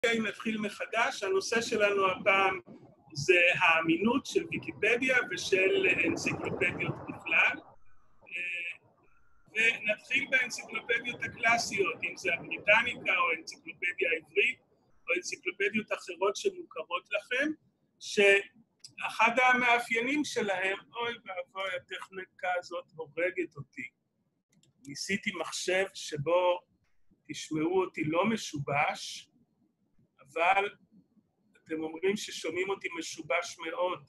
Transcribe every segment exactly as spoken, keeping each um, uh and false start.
נתחיל מחדש. הנושא שלנו הפעם זה האמינות של ויקיפדיה ושל אנציקלופדיות בכלל. ונתחיל באנציקלופדיות הקלאסיות, אם זה הבריטניקה או אנציקלופדיה העברית או אנציקלופדיות אחרות שמוכרות לכם, שאחד המאפיינים שלהם, אוי ואבוי, הטכניקה הזאת הורגת אותי. ניסיתי מחשב שבו תשמעו אותי לא משובש, אבל אתם אומרים ששומעים אותי משובש מאוד.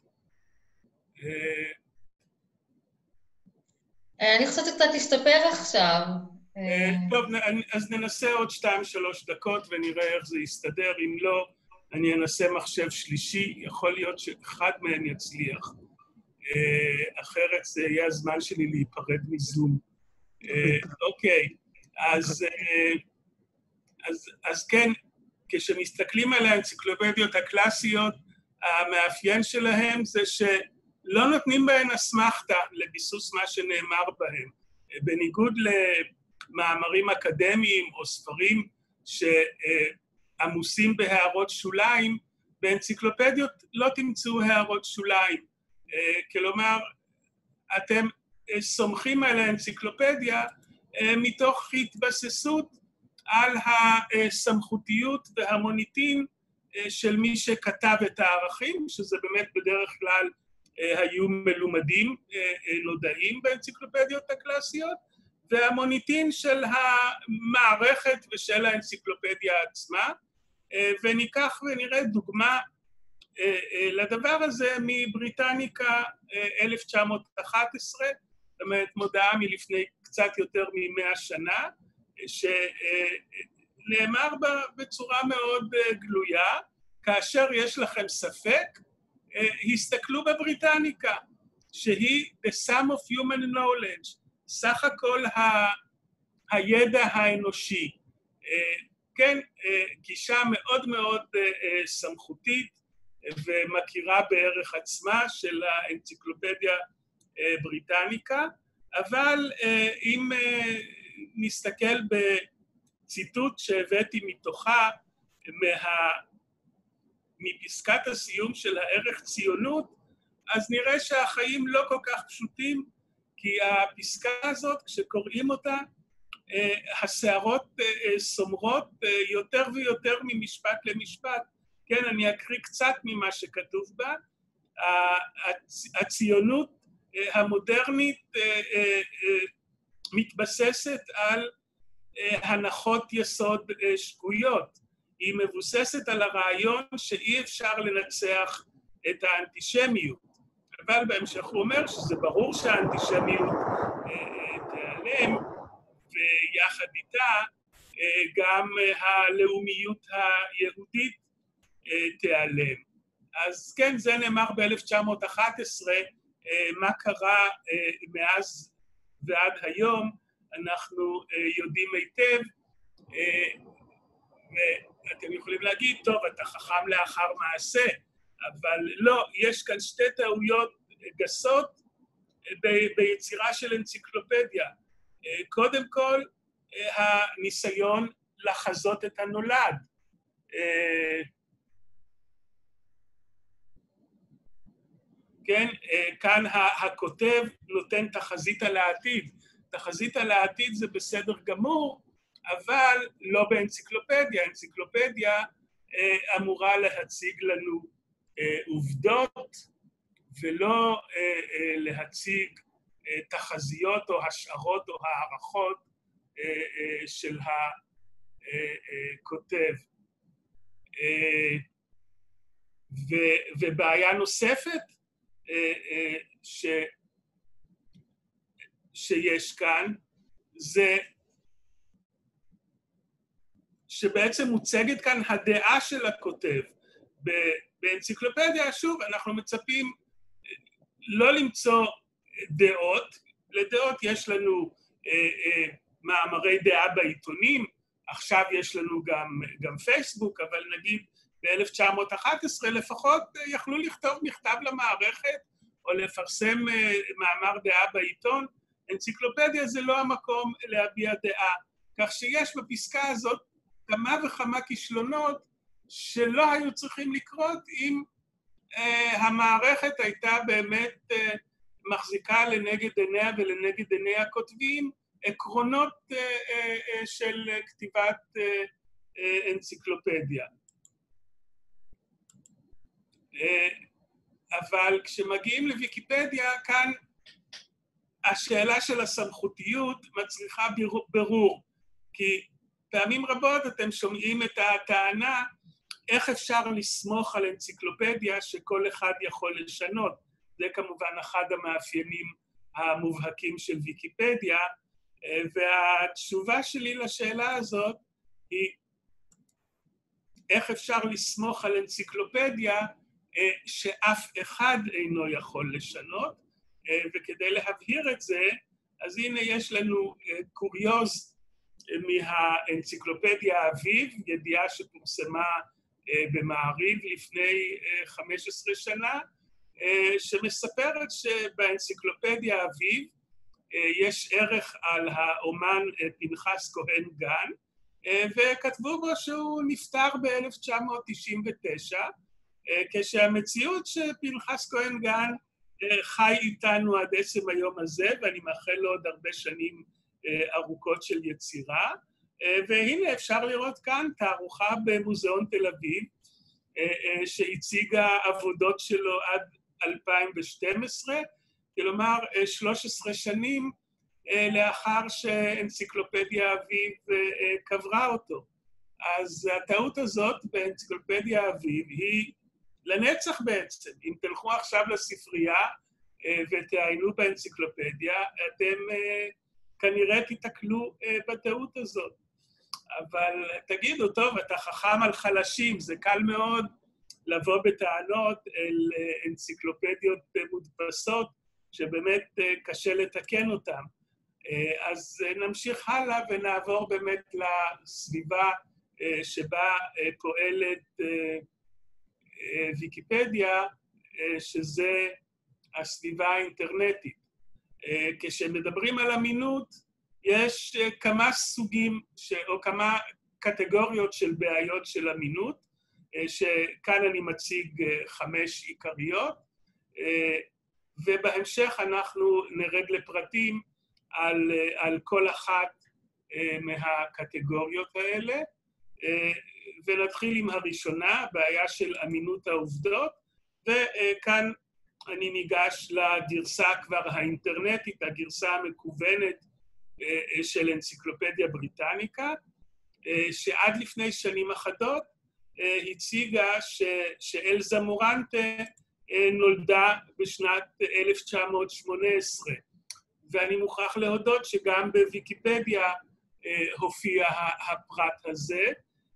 אני חושבת שקצת תשתפר עכשיו. טוב, אז ננסה עוד שתיים שלוש דקות ונראה איך זה יסתדר. אם לא, אני אנסה מחשב שלישי, יכול להיות שאחד מהם יצליח. אחרת זה יהיה הזמן שלי להיפרד מזום. אוקיי, אז, אז, אז כן, כשמסתכלים על האנציקלופדיות הקלאסיות, המאפיין שלהם זה שלא נותנים בהן אסמכתה לביסוס מה שנאמר בהם. בניגוד למאמרים אקדמיים או ספרים שעמוסים בהערות שוליים, באנציקלופדיות לא תמצאו הערות שוליים. כלומר, אתם סומכים על האנציקלופדיה מתוך התבססות על הסמכותיות והמוניטין של מי שכתב את הערכים, שזה באמת בדרך כלל היו מלומדים נודעים באנציקלופדיות הקלאסיות, והמוניטין של המערכת ושל האנציקלופדיה עצמה, וניקח ונראה דוגמה לדבר הזה מבריטניקה אלף תשע מאות אחת עשרה, זאת אומרת מודעה מלפני קצת יותר ממאה שנה, שנאמר בה בצורה מאוד גלויה, כאשר יש לכם ספק, הסתכלו בבריטניקה, שהיא the sum of human knowledge, סך הכל ה... הידע האנושי. כן, גישה מאוד מאוד סמכותית ומכירה בערך עצמה של האנציקלופדיה בריטניקה, אבל אם נסתכל בציטוט שהבאתי מתוכה, מה... מפסקת הסיום של הערך ציונות, אז נראה שהחיים לא כל כך פשוטים, כי הפסקה הזאת, כשקוראים אותה, השערות סומרות יותר ויותר ממשפט למשפט. כן, אני אקריא קצת ממה שכתוב בה. הציונות המודרנית מתבססת על הנחות יסוד שגויות. היא מבוססת על הרעיון שאי אפשר לנצח את האנטישמיות. אבל בהמשך הוא אומר שזה ברור שהאנטישמיות תיעלם, ויחד איתה גם הלאומיות היהודית תיעלם. אז כן, זה נאמר ב-אלף תשע מאות אחת עשרה, מה קרה מאז ועד היום, אנחנו יודעים היטב, ואתם יכולים להגיד, טוב, אתה חכם לאחר מעשה, אבל לא, יש כאן שתי טעויות גסות ב- ביצירה של אנציקלופדיה. קודם כל, הניסיון לחזות את הנולד. כן, כאן הכותב נותן תחזית על העתיד. תחזית על העתיד זה בסדר גמור, אבל לא באנציקלופדיה. אנציקלופדיה אמורה להציג לנו עובדות, ולא להציג תחזיות או השערות או הערכות של הכותב. ובעיה נוספת ש... שיש כאן, זה שבעצם מוצגת כאן הדעה של הכותב. באנציקלופדיה, שוב, אנחנו מצפים לא למצוא דעות, לדעות יש לנו אה, אה, מאמרי דעה בעיתונים, עכשיו יש לנו גם, גם פייסבוק, אבל נגיד ב-אלף תשע מאות אחת עשרה לפחות יכלו לכתוב מכתב למערכת, או לפרסם אה, מאמר דעה בעיתון. אנציקלופדיה זה לא המקום להביע דעה, כך שיש בפסקה הזאת כמה וכמה כישלונות שלא היו צריכים לקרות אם uh, המערכת הייתה באמת uh, מחזיקה לנגד עיניה ולנגד עיני הכותבים עקרונות uh, uh, uh, של כתיבת uh, uh, אנציקלופדיה. Uh, אבל כשמגיעים לוויקיפדיה, כאן השאלה של הסמכותיות מצריכה ברור, כי פעמים רבות אתם שומעים את הטענה, איך אפשר לסמוך על אנציקלופדיה שכל אחד יכול לשנות. זה כמובן אחד המאפיינים המובהקים של ויקיפדיה, והתשובה שלי לשאלה הזאת היא, איך אפשר לסמוך על אנציקלופדיה שאף אחד אינו יכול לשנות, וכדי להבהיר את זה, אז הנה יש לנו קוריוז מהאנציקלופדיה האביב, ידיעה שפורסמה במעריב לפני חמש עשרה שנה, שמספרת שבאנציקלופדיה האביב יש ערך על האומן פנחס כהן גן, וכתבו בו שהוא נפטר ב-אלף תשע מאות תשעים ותשע, כשהמציאות שפנחס כהן גן חי איתנו עד עצם היום הזה, ואני מאחל לו עוד הרבה שנים ארוכות של יצירה, והנה אפשר לראות כאן תערוכה במוזיאון תל אביב, שהציגה עבודות שלו עד אלפיים ושתים עשרה, כלומר שלוש עשרה שנים לאחר שאנציקלופדיה אביב קברה אותו. אז הטעות הזאת באנציקלופדיה אביב היא לנצח בעצם. אם תלכו עכשיו לספרייה ותעיינו באנציקלופדיה, אתם כנראה תתקלו בטעות הזאת. אבל תגידו, טוב, אתה חכם על חלשים, זה קל מאוד לבוא בטענות אל אנציקלופדיות מודפסות, שבאמת קשה לתקן אותן. אז נמשיך הלאה ונעבור באמת לסביבה שבה פועלת ויקיפדיה, שזה הסביבה האינטרנטית. כשמדברים על אמינות, יש כמה סוגים או כמה קטגוריות של בעיות של אמינות, שכאן אני מציג חמש עיקריות, ובהמשך אנחנו נרד לפרטים על, על כל אחת מהקטגוריות האלה, ונתחיל עם הראשונה, בעיה של אמינות העובדות, וכאן אני ניגש לגרסה כבר האינטרנטית, הגרסה המקוונת של אנציקלופדיה בריטניקה, שעד לפני שנים אחדות הציגה ש, שאלזה מורנטה נולדה בשנת אלף תשע מאות שמונה עשרה, ואני מוכרח להודות שגם בוויקיפדיה הופיע הפרט הזה,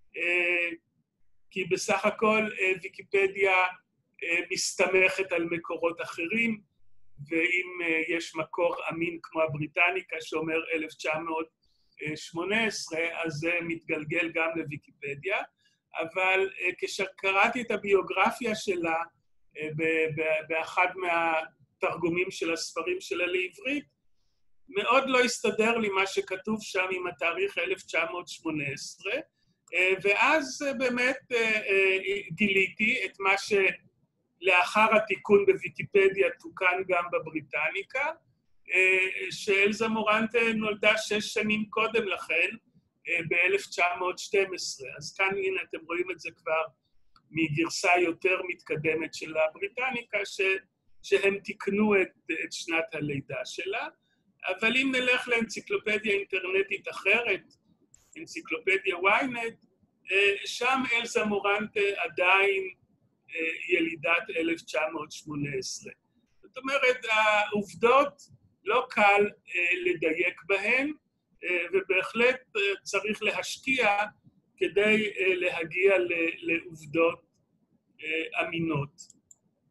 כי בסך הכל ויקיפדיה מסתמכת על מקורות אחרים, ואם יש מקור אמין כמו הבריטניקה שאומר אלף תשע מאות שמונה עשרה, אז זה מתגלגל גם לוויקיפדיה, אבל כשקראתי את הביוגרפיה שלה באחד מהתרגומים של הספרים שלה לעברית, מאוד לא הסתדר לי מה שכתוב שם עם התאריך אלף תשע מאות שמונה עשרה, ואז באמת גיליתי את מה שלאחר התיקון בוויקיפדיה תוקן גם בבריטניקה, שאלזה מורנטה נולדה שש שנים קודם לכן, ב-אלף תשע מאות שתים עשרה. אז כאן הנה אתם רואים את זה כבר מגרסה יותר מתקדמת של הבריטניקה, ש, שהם תיקנו את, את שנת הלידה שלה. אבל אם נלך לאנציקלופדיה אינטרנטית אחרת, אנציקלופדיה וויינט, שם אלזה מורנטה עדיין ילידת אלף תשע מאות שמונה עשרה. זאת אומרת, העובדות לא קל לדייק בהן, ובהחלט צריך להשקיע כדי להגיע לעובדות אמינות.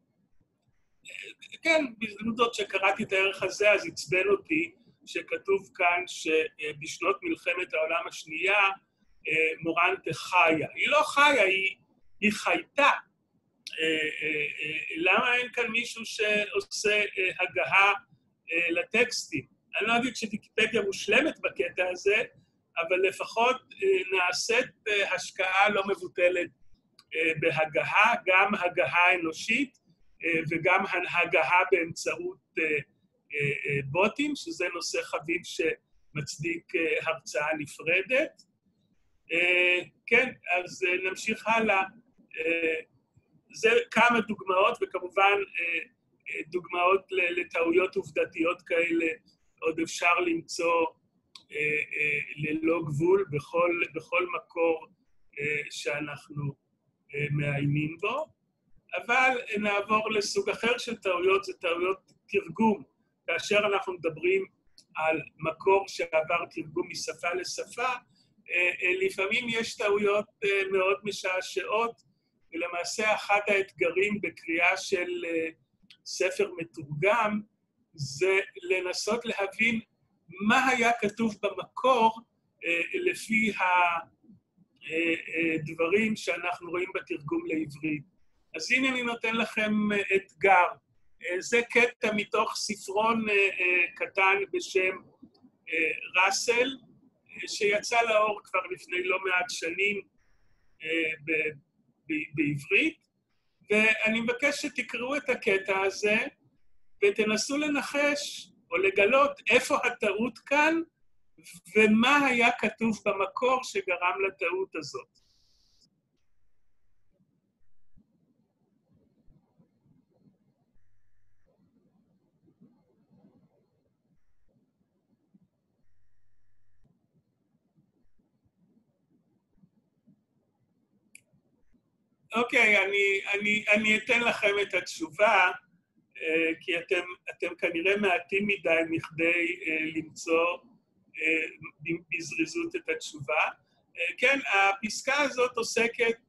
כן, בהזדמנות זאת שקראתי את הערך הזה, אז עצבן אותי שכתוב כאן שבשנות מלחמת העולם השנייה מורנטה חיה. היא לא חיה, היא, היא חייתה. למה אין כאן מישהו שעושה הגהה לטקסטים? אני לא אגיד שוויקיפדיה מושלמת בקטע הזה, אבל לפחות נעשית השקעה לא מבוטלת בהגהה, גם הגהה אנושית וגם הגהה באמצעות בוטים, שזה נושא חביב שמצדיק הרצאה נפרדת. כן, אז נמשיך הלאה. זה כמה דוגמאות, וכמובן דוגמאות לטעויות עובדתיות כאלה עוד אפשר למצוא ללא גבול בכל, בכל מקור שאנחנו מעיינים בו. אבל נעבור לסוג אחר של טעויות, זה טעויות תרגום. כאשר אנחנו מדברים על מקור שעבר תרגום משפה לשפה, לפעמים יש טעויות מאוד משעשעות, ולמעשה אחד האתגרים בקריאה של ספר מתורגם, זה לנסות להבין מה היה כתוב במקור לפי הדברים שאנחנו רואים בתרגום לעברית. אז הנה אני נותן לכם אתגר. זה קטע מתוך ספרון קטן בשם ראסל, שיצא לאור כבר לפני לא מעט שנים בעברית, ואני מבקש שתקראו את הקטע הזה, ותנסו לנחש או לגלות איפה הטעות כאן, ומה היה כתוב במקור שגרם לטעות הזאת. אוקיי, אני, אני, אני אתן לכם את התשובה, כי אתם, אתם כנראה מעטים מדי מכדי למצוא בזריזות את התשובה. כן, הפסקה הזאת עוסקת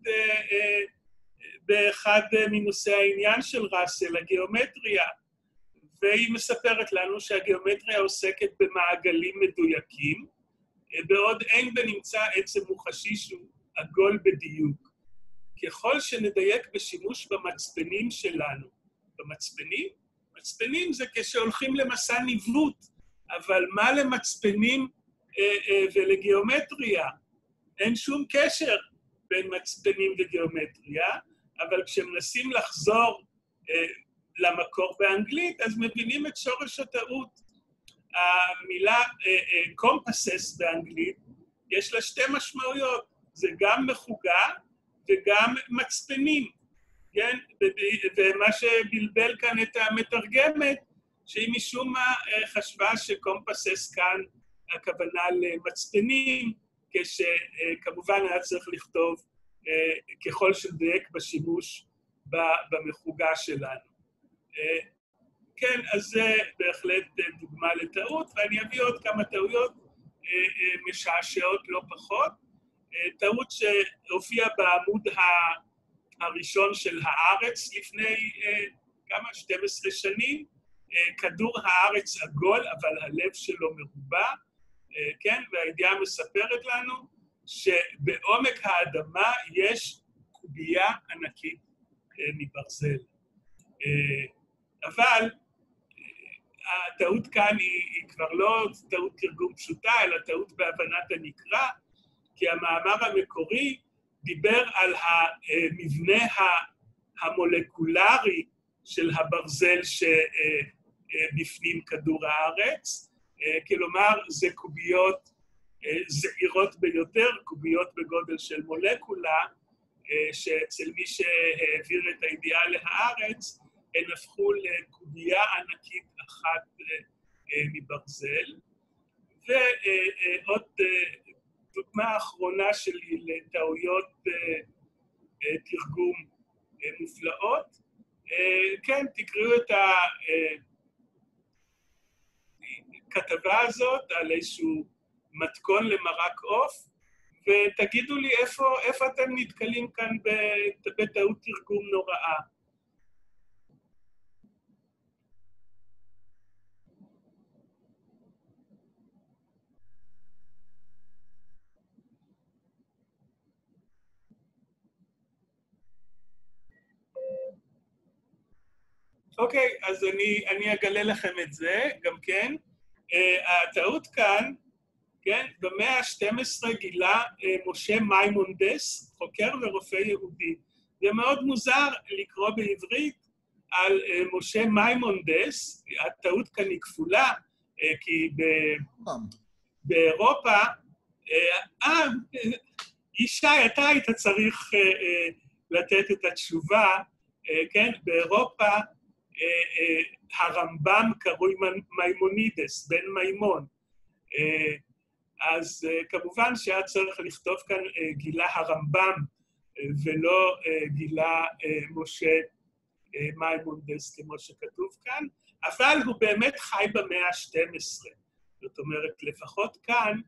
באחד מנושאי העניין של ראסל, הגיאומטריה, והיא מספרת לנו שהגיאומטריה עוסקת במעגלים מדויקים, בעוד אין בנמצא עצם מוחשי שהוא עגול בדיוק. ככל שנדייק בשימוש במצפנים שלנו, במצפנים? מצפנים זה כשהולכים למסע ניווט, אבל מה למצפנים אה, אה, ולגיאומטריה? אין שום קשר בין מצפנים וגיאומטריה, אבל כשמנסים לחזור אה, למקור באנגלית, אז מבינים את שורש הטעות. המילה compasses אה, אה, באנגלית, יש לה שתי משמעויות, זה גם מחוגה, וגם מצפנים, כן? ומה שבלבל כאן את המתרגמת, שהיא משום מה חשבה שקומפסס כאן הכוונה למצפנים, כשכמובן היה צריך לכתוב ככל שדייק בשימוש במחוגה שלנו. כן, אז זה בהחלט דוגמה לטעות, ואני אביא עוד כמה טעויות משעשעות לא פחות. טעות שהופיעה בעמוד הראשון של הארץ לפני כמה, שתים עשרה שנים, כדור הארץ עגול, אבל הלב שלו מרובע, כן? והידיעה מספרת לנו שבעומק האדמה יש קובייה ענקית מברזל. אבל הטעות כאן היא, היא כבר לא טעות תרגום פשוטה, אלא טעות בהבנת הנקרא, כי המאמר המקורי דיבר על המבנה המולקולרי של הברזל שבפנים כדור הארץ, כלומר זה קוביות זעירות ביותר, קוביות בגודל של מולקולה, שאצל מי שהעביר את הידיעה להארץ, הן הפכו לקובייה ענקית אחת מברזל. ועוד דוגמה האחרונה שלי לטעויות תרגום מופלאות. כן, תקראו את הכתבה הזאת על איזשהו מתכון למרק עוף, ותגידו לי איפה, איפה אתם נתקלים כאן בטעות תרגום נוראה. אוקיי, אז אני, אני אגלה לכם את זה, גם כן. Uh, הטעות כאן, כן, במאה ה-שתים עשרה גילה uh, משה מימונדס, חוקר ורופא יהודי. זה מאוד מוזר לקרוא בעברית על משה מימונדס, הטעות כאן היא כפולה, כי באירופה, אה, ישי, אתה היית צריך לתת את התשובה, כן, באירופה הרמב"ם קרוי מימונידס, בן מימון. אז כמובן שהיה צריך לכתוב כאן גילה הרמב"ם, ולא גילה משה מימונדס כמו שכתוב כאן, אבל הוא באמת חי במאה ה-שתים עשרה. זאת אומרת, לפחות כאן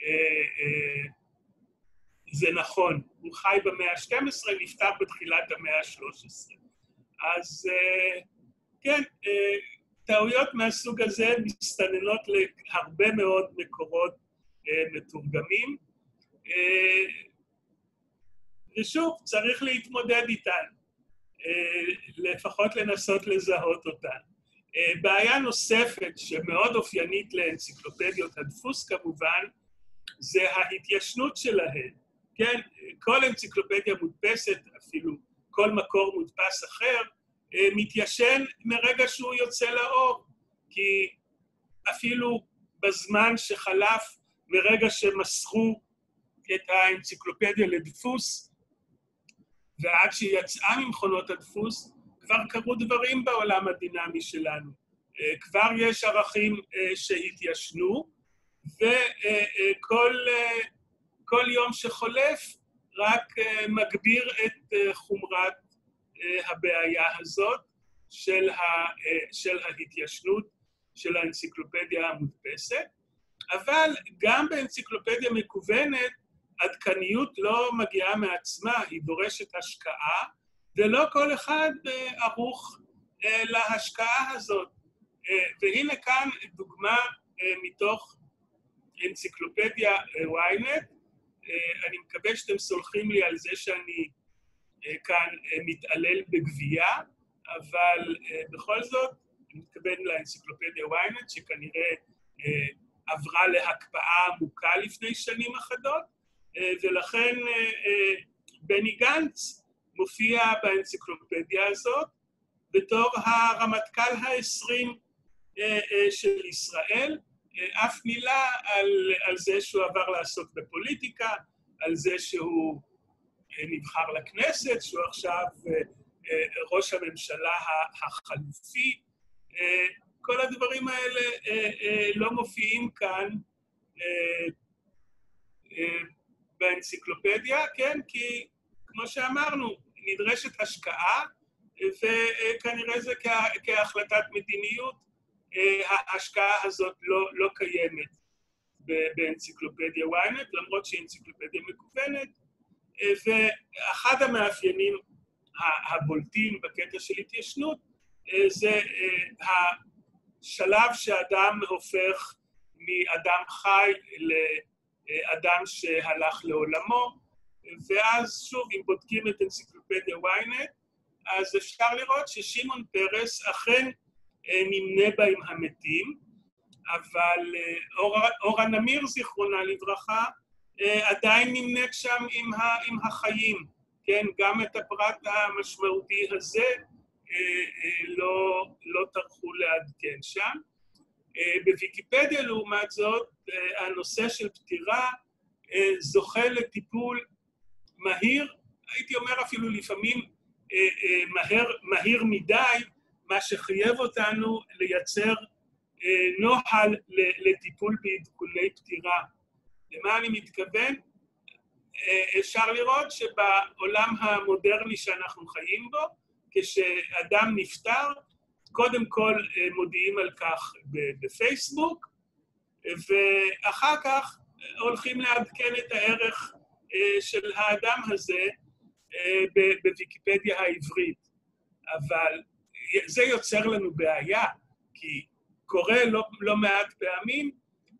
זה נכון, הוא חי במאה ה-שתים עשרה, נפטר בתחילת המאה ה-שלוש עשרה. אז כן, טעויות מהסוג הזה מסתננות להרבה מאוד מקורות מתורגמים, ושוב, צריך להתמודד איתן, לפחות לנסות לזהות אותן. בעיה נוספת שמאוד אופיינית לאנציקלופדיות הדפוס כמובן, זה ההתיישנות שלהן. כן, כל אנציקלופדיה מודפסת, אפילו כל מקור מודפס אחר, מתיישן מרגע שהוא יוצא לאור, כי אפילו בזמן שחלף מרגע שמסכו את האנציקלופדיה לדפוס, ועד שיצאה ממכונות הדפוס, כבר קרו דברים בעולם הדינמי שלנו. כבר יש ערכים שהתיישנו, וכל כל יום שחולף רק מגביר את חומרת הבעיה הזאת של, ה, של ההתיישנות של האנציקלופדיה המודפסת, אבל גם באנציקלופדיה מקוונת, עדכניות לא מגיעה מעצמה, היא דורשת השקעה, ולא כל אחד ערוך להשקעה הזאת. והנה כאן דוגמה מתוך אנציקלופדיה וויינט, אני מקווה שאתם סולחים לי על זה שאני כאן מתעלל בגבייה, אבל בכל זאת, אני מתכוון לאנציקלופדיה וויינט, שכנראה עברה להקפאה עמוקה לפני שנים אחדות, ולכן בני גנץ מופיע באנציקלופדיה הזאת בתור הרמטכ"ל העשרים של ישראל, אף מילה על, על זה שהוא עבר לעסוק בפוליטיקה, על זה שהוא נבחר לכנסת, שהוא עכשיו ראש הממשלה החלופי. כל הדברים האלה לא מופיעים כאן באנציקלופדיה, כן? כי כמו שאמרנו, נדרשת השקעה, וכנראה זה כהחלטת מדיניות, ההשקעה הזאת לא, לא קיימת באנציקלופדיה וויינט, למרות שהיא אנציקלופדיה מקוונת, ואחד המאפיינים הבולטים בקטע של התיישנות, זה השלב שאדם הופך מאדם חי לאדם שהלך לעולמו, ואז שוב, אם בודקים את אנציקלופדיה וויינט, אז אפשר לראות ששמעון פרס אכן נמנה בה עם המתים, אבל אורה, אורה נמיר, זיכרונה לברכה, עדיין נמנית שם עם, ה, עם החיים, כן? גם את הפרט המשמעותי הזה לא, לא טרחו לעדכן שם. בוויקיפדיה, לעומת זאת, הנושא של פטירה זוכה לטיפול מהיר, הייתי אומר אפילו לפעמים מהר, מהיר מדי, מה שחייב אותנו לייצר נוהל לטיפול בעדכוני פטירה. למה אני מתכוון? אפשר לראות שבעולם המודרני שאנחנו חיים בו, כשאדם נפטר, קודם כל מודיעים על כך בפייסבוק, ואחר כך הולכים לעדכן את הערך של האדם הזה בוויקיפדיה העברית. אבל זה יוצר לנו בעיה, כי קורה לא, לא מעט פעמים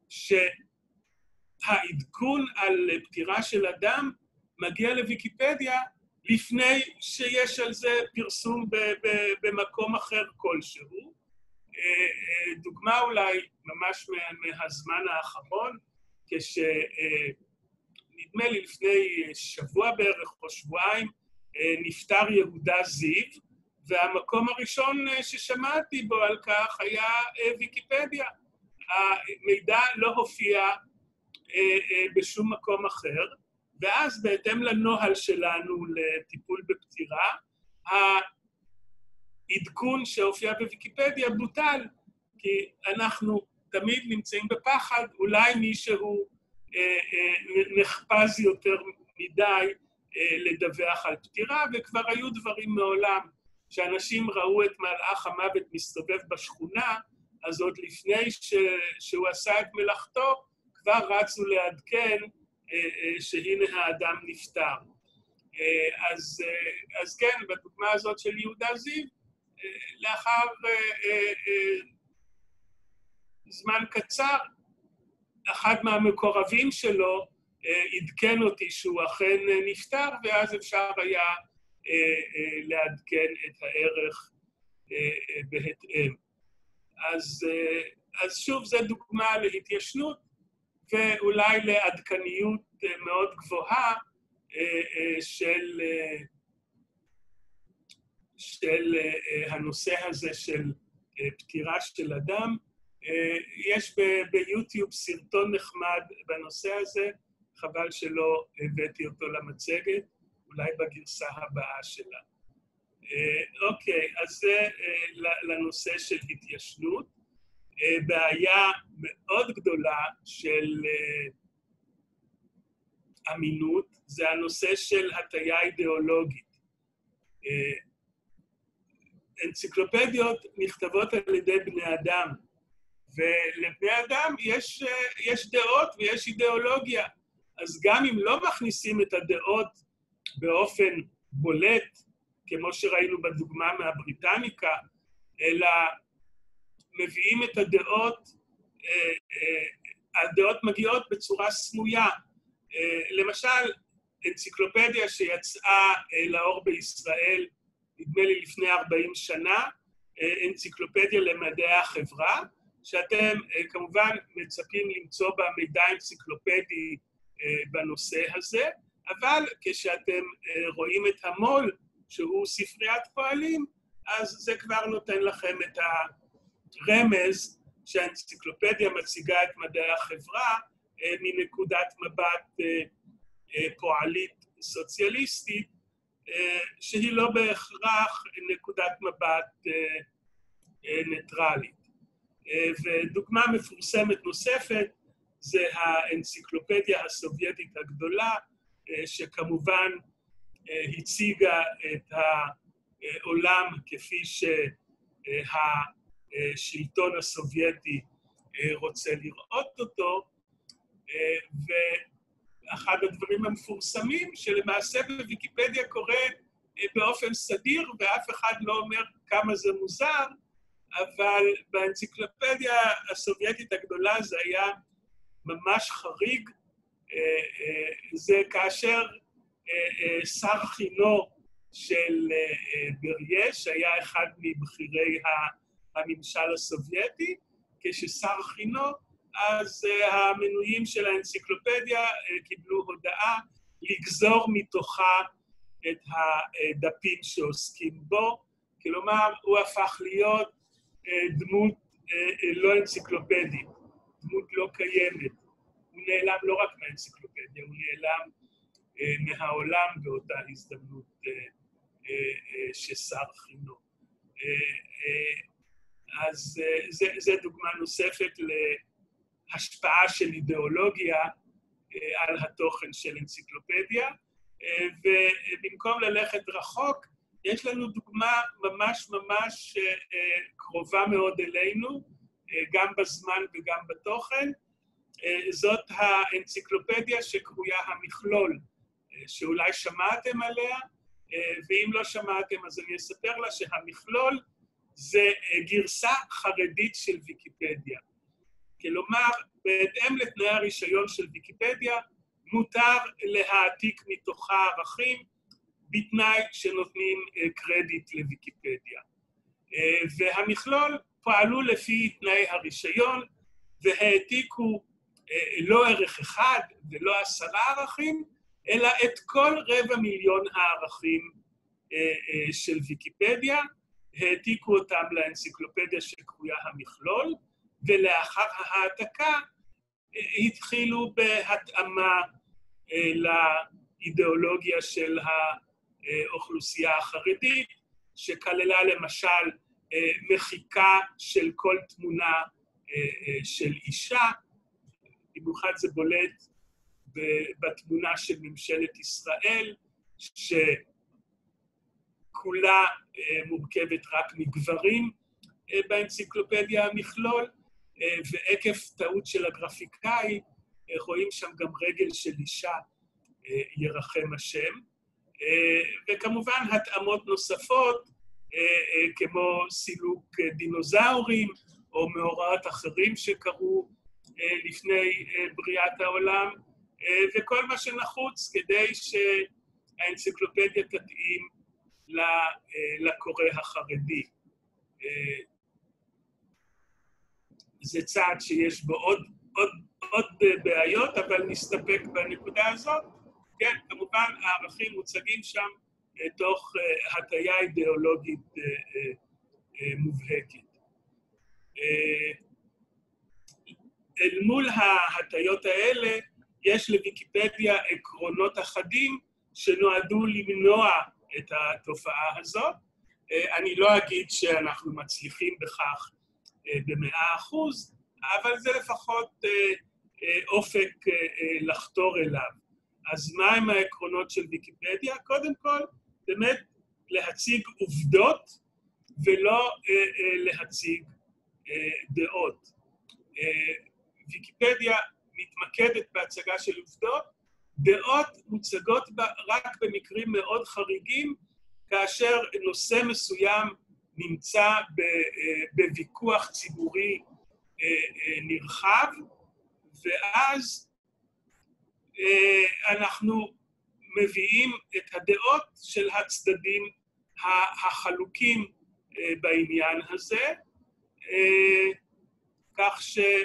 שהעדכון על פטירה של אדם מגיע לוויקיפדיה לפני שיש על זה פרסום במקום אחר כלשהו. דוגמה אולי ממש מהזמן האחרון, כשנדמה לי לפני שבוע בערך או שבועיים, נפטר יהודה זיו, והמקום הראשון ששמעתי בו על כך היה ויקיפדיה. המידע לא הופיע בשום מקום אחר, ואז בהתאם לנוהל שלנו לטיפול בפטירה, העדכון שהופיע בוויקיפדיה בוטל, כי אנחנו תמיד נמצאים בפחד, אולי מישהו נחפז יותר מדי לדווח על פטירה, וכבר היו דברים מעולם, שאנשים ראו את מלאך המוות מסתובב בשכונה, אז עוד לפני ש... שהוא עשה את מלאכתו, כבר רצו לעדכן שהנה האדם נפטר. אז, אז כן, בדוגמה הזאת של יהודה זיו, לאחר זמן קצר, אחד מהמקורבים שלו עדכן אותי שהוא אכן נפטר, ואז אפשר היה לעדכן את הערך בהתאם. אז, אז שוב, זו דוגמה להתיישנות, ואולי לעדכניות מאוד גבוהה של, של הנושא הזה של פטירה של אדם. יש ביוטיוב סרטון נחמד בנושא הזה, חבל שלא הבאתי אותו למצגת, אולי בגרסה הבאה שלה. אוקיי, אז זה לנושא של התיישנות. בעיה מאוד גדולה של אמינות, זה הנושא של הטיה אידיאולוגית. אנציקלופדיות נכתבות על ידי בני אדם, ולבני אדם יש, יש דעות ויש אידיאולוגיה. אז גם אם לא מכניסים את הדעות באופן בולט, כמו שראינו בדוגמה מהבריטניקה, אלא מביאים את הדעות, הדעות מגיעות בצורה סמויה. למשל, אנציקלופדיה שיצאה לאור בישראל, נדמה לי לפני ארבעים שנה, אנציקלופדיה למדעי החברה, שאתם כמובן מצפים למצוא בה מידע אנציקלופדי בנושא הזה, אבל כשאתם רואים את המו"ל, שהוא ספריית פועלים, אז זה כבר נותן לכם את הרמז שהאנציקלופדיה מציגה את מדעי החברה מנקודת מבט פועלית סוציאליסטית, שהיא לא בהכרח נקודת מבט ניטרלית. ודוגמה מפורסמת נוספת זה האנציקלופדיה הסובייטית הגדולה, שכמובן הציגה את העולם כפי שהשלטון הסובייטי רוצה לראות אותו, ואחד הדברים המפורסמים שלמעשה בוויקיפדיה קורה באופן סדיר, ואף אחד לא אומר כמה זה מוזר, אבל באנציקלופדיה הסובייטית הגדולה זה היה ממש חריג. זה כאשר שר חינו של בריה, שהיה אחד מבכירי הממשל הסובייטי, כששר חינו, אז המנויים של האנציקלופדיה קיבלו הודעה לגזור מתוכה את הדפים שעוסקים בו, כלומר, הוא הפך להיות דמות לא אנציקלופדית, דמות לא קיימת. הוא נעלם לא רק מהאנציקלופדיה, הוא נעלם מהעולם באותה הזדמנות ששר חינו. אז זה דוגמה נוספת להשפעה של אידיאולוגיה על התוכן של אנציקלופדיה, ובמקום ללכת רחוק, יש לנו דוגמה ממש ממש קרובה מאוד אלינו, גם בזמן וגם בתוכן. זאת האנציקלופדיה שקרויה המכלול, שאולי שמעתם עליה, ואם לא שמעתם אז אני אספר לה שהמכלול זה גרסה חרדית של ויקיפדיה. כלומר, בהתאם לתנאי הרישיון של ויקיפדיה, מותר להעתיק מתוכה ערכים, בתנאי שנותנים קרדיט לוויקיפדיה. והמכלול פעלו לפי תנאי הרישיון, והעתיקו לא ערך אחד ולא עשרה ערכים, אלא את כל רבע מיליון הערכים של ויקיפדיה, העתיקו אותם לאנציקלופדיה שקרויה המכלול, ולאחר ההעתקה התחילו בהתאמה לאידיאולוגיה של האוכלוסייה החרדית, שכללה למשל מחיקה של כל תמונה של אישה, במיוחד זה בולט בתמונה של ממשלת ישראל, שכולה מורכבת רק מגברים באנציקלופדיה המכלול, ועקב טעות של הגרפיקאי, רואים שם גם רגל של אישה, ירחם השם, וכמובן התאמות נוספות, כמו סילוק דינוזאורים, או מאורעות אחרים שקרו לפני בריאת העולם, וכל מה שנחוץ כדי שהאנציקלופדיה תתאים לקורא החרדי. זה צעד שיש בו עוד, עוד, עוד בעיות, אבל נסתפק בנקודה הזאת. כן, כמובן הערכים מוצגים שם תוך הטיה אידיאולוגית מובהקת. אל מול ההטיות האלה, יש לוויקיפדיה עקרונות אחדים שנועדו למנוע את התופעה הזאת. אני לא אגיד שאנחנו מצליחים בכך במאה אחוז, אבל זה לפחות אופק לחתור אליו. אז מה הם העקרונות של ויקיפדיה? קודם כל, באמת להציג עובדות ולא להציג דעות. ויקיפדיה מתמקדת בהצגה של עובדות, דעות מוצגות רק במקרים מאוד חריגים, כאשר נושא מסוים נמצא בוויכוח ציבורי נרחב, ואז אנחנו מביאים את הדעות של הצדדים החלוקים בעניין הזה, כך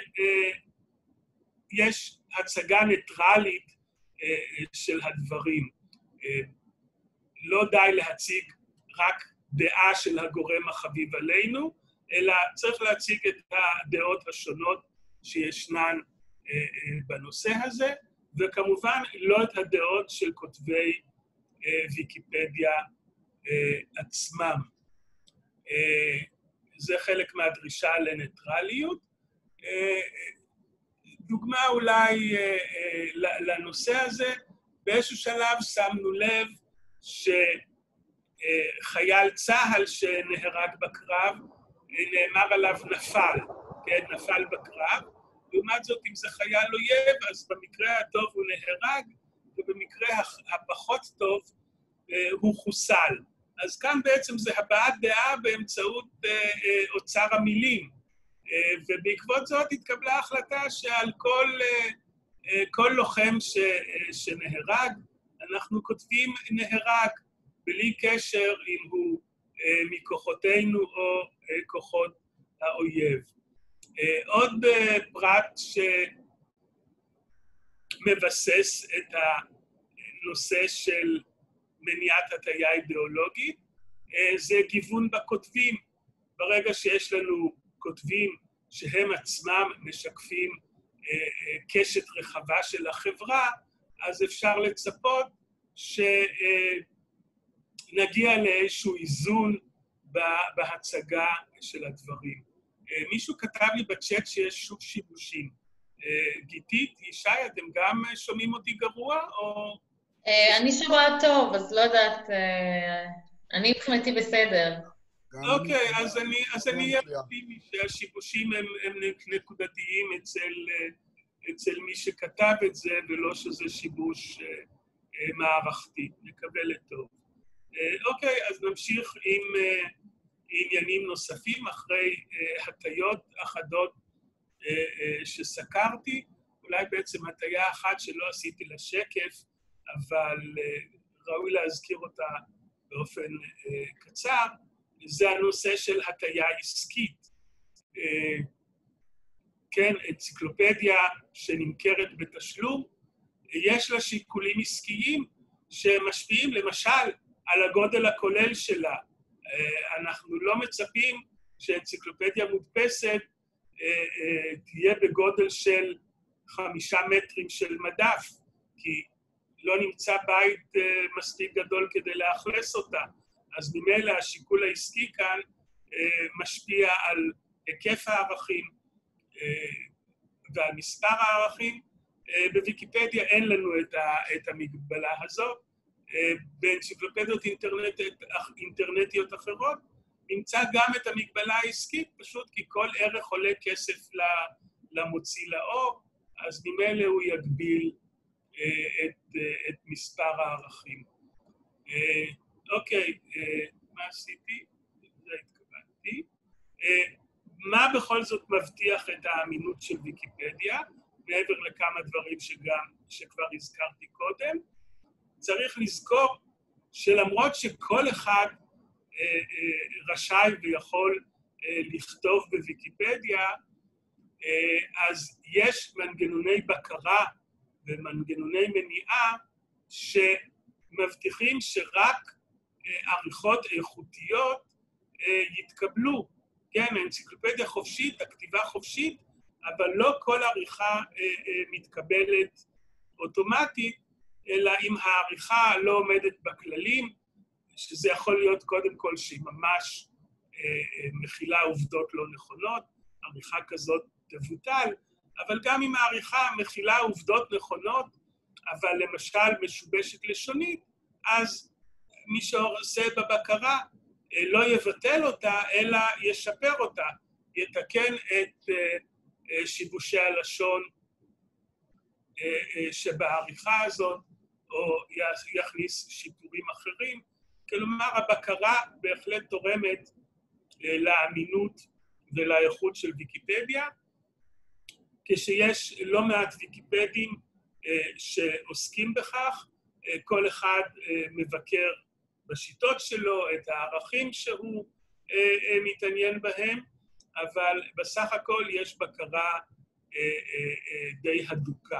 שיש הצגה ניטרלית של הדברים. לא די להציג רק דעה של הגורם החביב עלינו, אלא צריך להציג את הדעות השונות שישנן בנושא הזה, וכמובן לא את הדעות של כותבי ויקיפדיה עצמם. זה חלק מהדרישה לניטרליות. דוגמה אולי לנושא הזה, באיזשהו שלב שמנו לב שחייל צה"ל שנהרג בקרב, נאמר עליו נפל, כן, נפל בקרב. לעומת זאת, אם זה חייל אויב, אז במקרה הטוב הוא נהרג, ובמקרה הפחות טוב הוא חוסל. אז כאן בעצם זה הבעת דעה באמצעות אוצר המילים. ובעקבות זאת התקבלה החלטה שעל כל, כל לוחם ש, שנהרג, אנחנו כותבים נהרג, בלי קשר אם הוא מכוחותינו או כוחות האויב. עוד פרט שמבסס את הנושא של מניעת הטיה אידיאולוגית, זה גיוון בכותבים. ברגע שיש לנו כותבים שהם עצמם משקפים קשת רחבה של החברה, אז אפשר לצפות שנגיע לאיזשהו איזון בהצגה של הדברים. מישהו כתב לי בצ'אט שיש שוב שיבושים. גיתית, ישי, אתם גם שומעים אותי גרוע, או... אני שומעת טוב, אז לא יודעת, אני מבחינתי בסדר. אוקיי, אז אני אהיה אופטימי שהשיבושים הם נקודתיים אצל מי שכתב את זה, ולא שזה שיבוש מערכתי. נקווה לטוב. אוקיי, אז נמשיך עם עניינים נוספים, אחרי הטיות אחדות שסקרתי, אולי בעצם הטיה אחת שלא עשיתי לשקף, אבל ראוי להזכיר אותה באופן קצר, זה הנושא של הטיה עסקית. כן, אנציקלופדיה שנמכרת בתשלום, יש לה שיקולים עסקיים שמשפיעים, למשל, על הגודל הכולל שלה. אנחנו לא מצפים שאנציקלופדיה מודפסת תהיה בגודל של חמישה מטרים של מדף, כי לא נמצא בית מספיק גדול כדי לאכלס אותה. אז ממילא השיקול העסקי כאן משפיע על היקף הערכים ועל מספר הערכים. בוויקיפדיה אין לנו את המגבלה הזאת. באנציקלופדיות אינטרנטיות אחרות נמצא גם את המגבלה העסקית, פשוט כי כל ערך עולה כסף למוציא לאור, אז ממילא הוא יגביל את, את מספר הערכים. אוקיי, מה עשיתי? זה התכוונתי. מה בכל זאת מבטיח את האמינות של ויקיפדיה, מעבר לכמה דברים שגם, שכבר הזכרתי קודם? צריך לזכור שלמרות שכל אחד רשאי ויכול לכתוב בוויקיפדיה, אז יש מנגנוני בקרה ומנגנוני מניעה שמבטיחים שרק עריכות איכותיות יתקבלו. כן, האנציקלופדיה חופשית, הכתיבה חופשית, אבל לא כל עריכה מתקבלת אוטומטית, אלא אם העריכה לא עומדת בכללים, שזה יכול להיות קודם כל שהיא ממש מכילה עובדות לא נכונות, עריכה כזאת תבוטל, אבל גם אם העריכה מכילה עובדות נכונות, אבל למשל משובשת לשונית, אז מי שעושה בבקרה לא יבטל אותה, אלא ישפר אותה, יתקן את שיבושי הלשון שבעריכה הזאת, או יכניס שיפורים אחרים. כלומר, הבקרה בהחלט תורמת לאמינות ולאיכות של ויקיפדיה, כשיש לא מעט ויקיפדים שעוסקים בכך, כל אחד מבקר בשיטות שלו, את הערכים שהוא מתעניין בהם, אבל בסך הכל יש בקרה די הדוקה.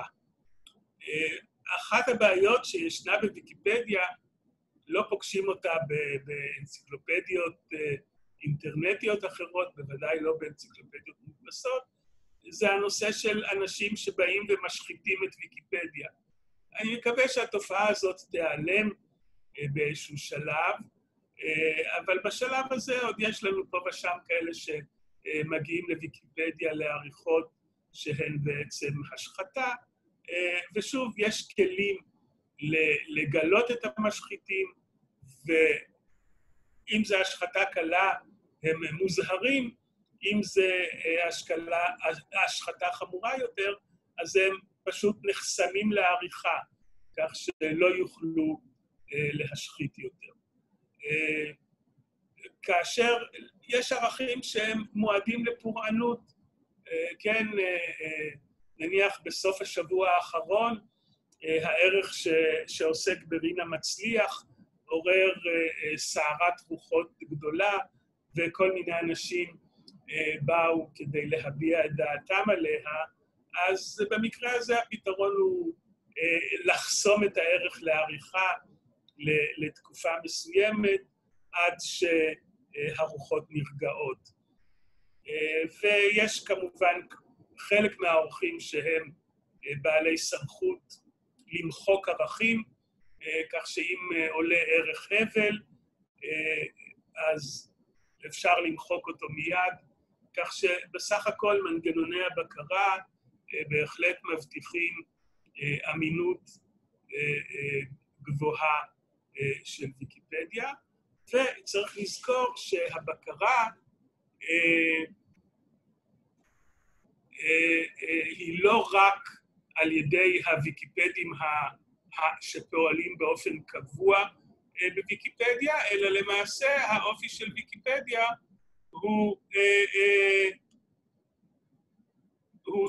אחת הבעיות שישנה בוויקיפדיה, לא פוגשים אותה באנציקלופדיות אינטרנטיות אחרות, בוודאי לא באנציקלופדיות מודפסות, זה הנושא של אנשים שבאים ומשחיתים את ויקיפדיה. אני מקווה שהתופעה הזאת תיעלם באיזשהו שלב, אבל בשלב הזה עוד יש לנו פה ושם כאלה שמגיעים לוויקיפדיה לעריכות שהן בעצם השחתה, ושוב, יש כלים לגלות את המשחיתים, ואם זה השחתה קלה, הם מוזהרים, אם זה השקלה, השחתה חמורה יותר, אז הם פשוט נחסמים לעריכה, כך שלא יוכלו להשחית יותר. כאשר יש ערכים שהם מועדים לפורענות, כן, נניח בסוף השבוע האחרון, הערך ש, שעוסק ברינה מצליח, עורר סערת רוחות גדולה, וכל מיני אנשים באו כדי להביע את דעתם עליה, אז במקרה הזה הפתרון הוא לחסום את הערך לעריכה לתקופה מסוימת, עד שהרוחות נרגעות. ויש כמובן חלק מהעורכים שהם בעלי סמכות למחוק ערכים, כך שאם עולה ערך הבל, אז אפשר למחוק אותו מיד, כך שבסך הכל מנגנוני הבקרה בהחלט מבטיחים אמינות גבוהה של ויקיפדיה, וצריך לזכור שהבקרה היא לא רק על ידי הוויקיפדים שפועלים באופן קבוע בוויקיפדיה, אלא למעשה האופי של ויקיפדיה הוא, הוא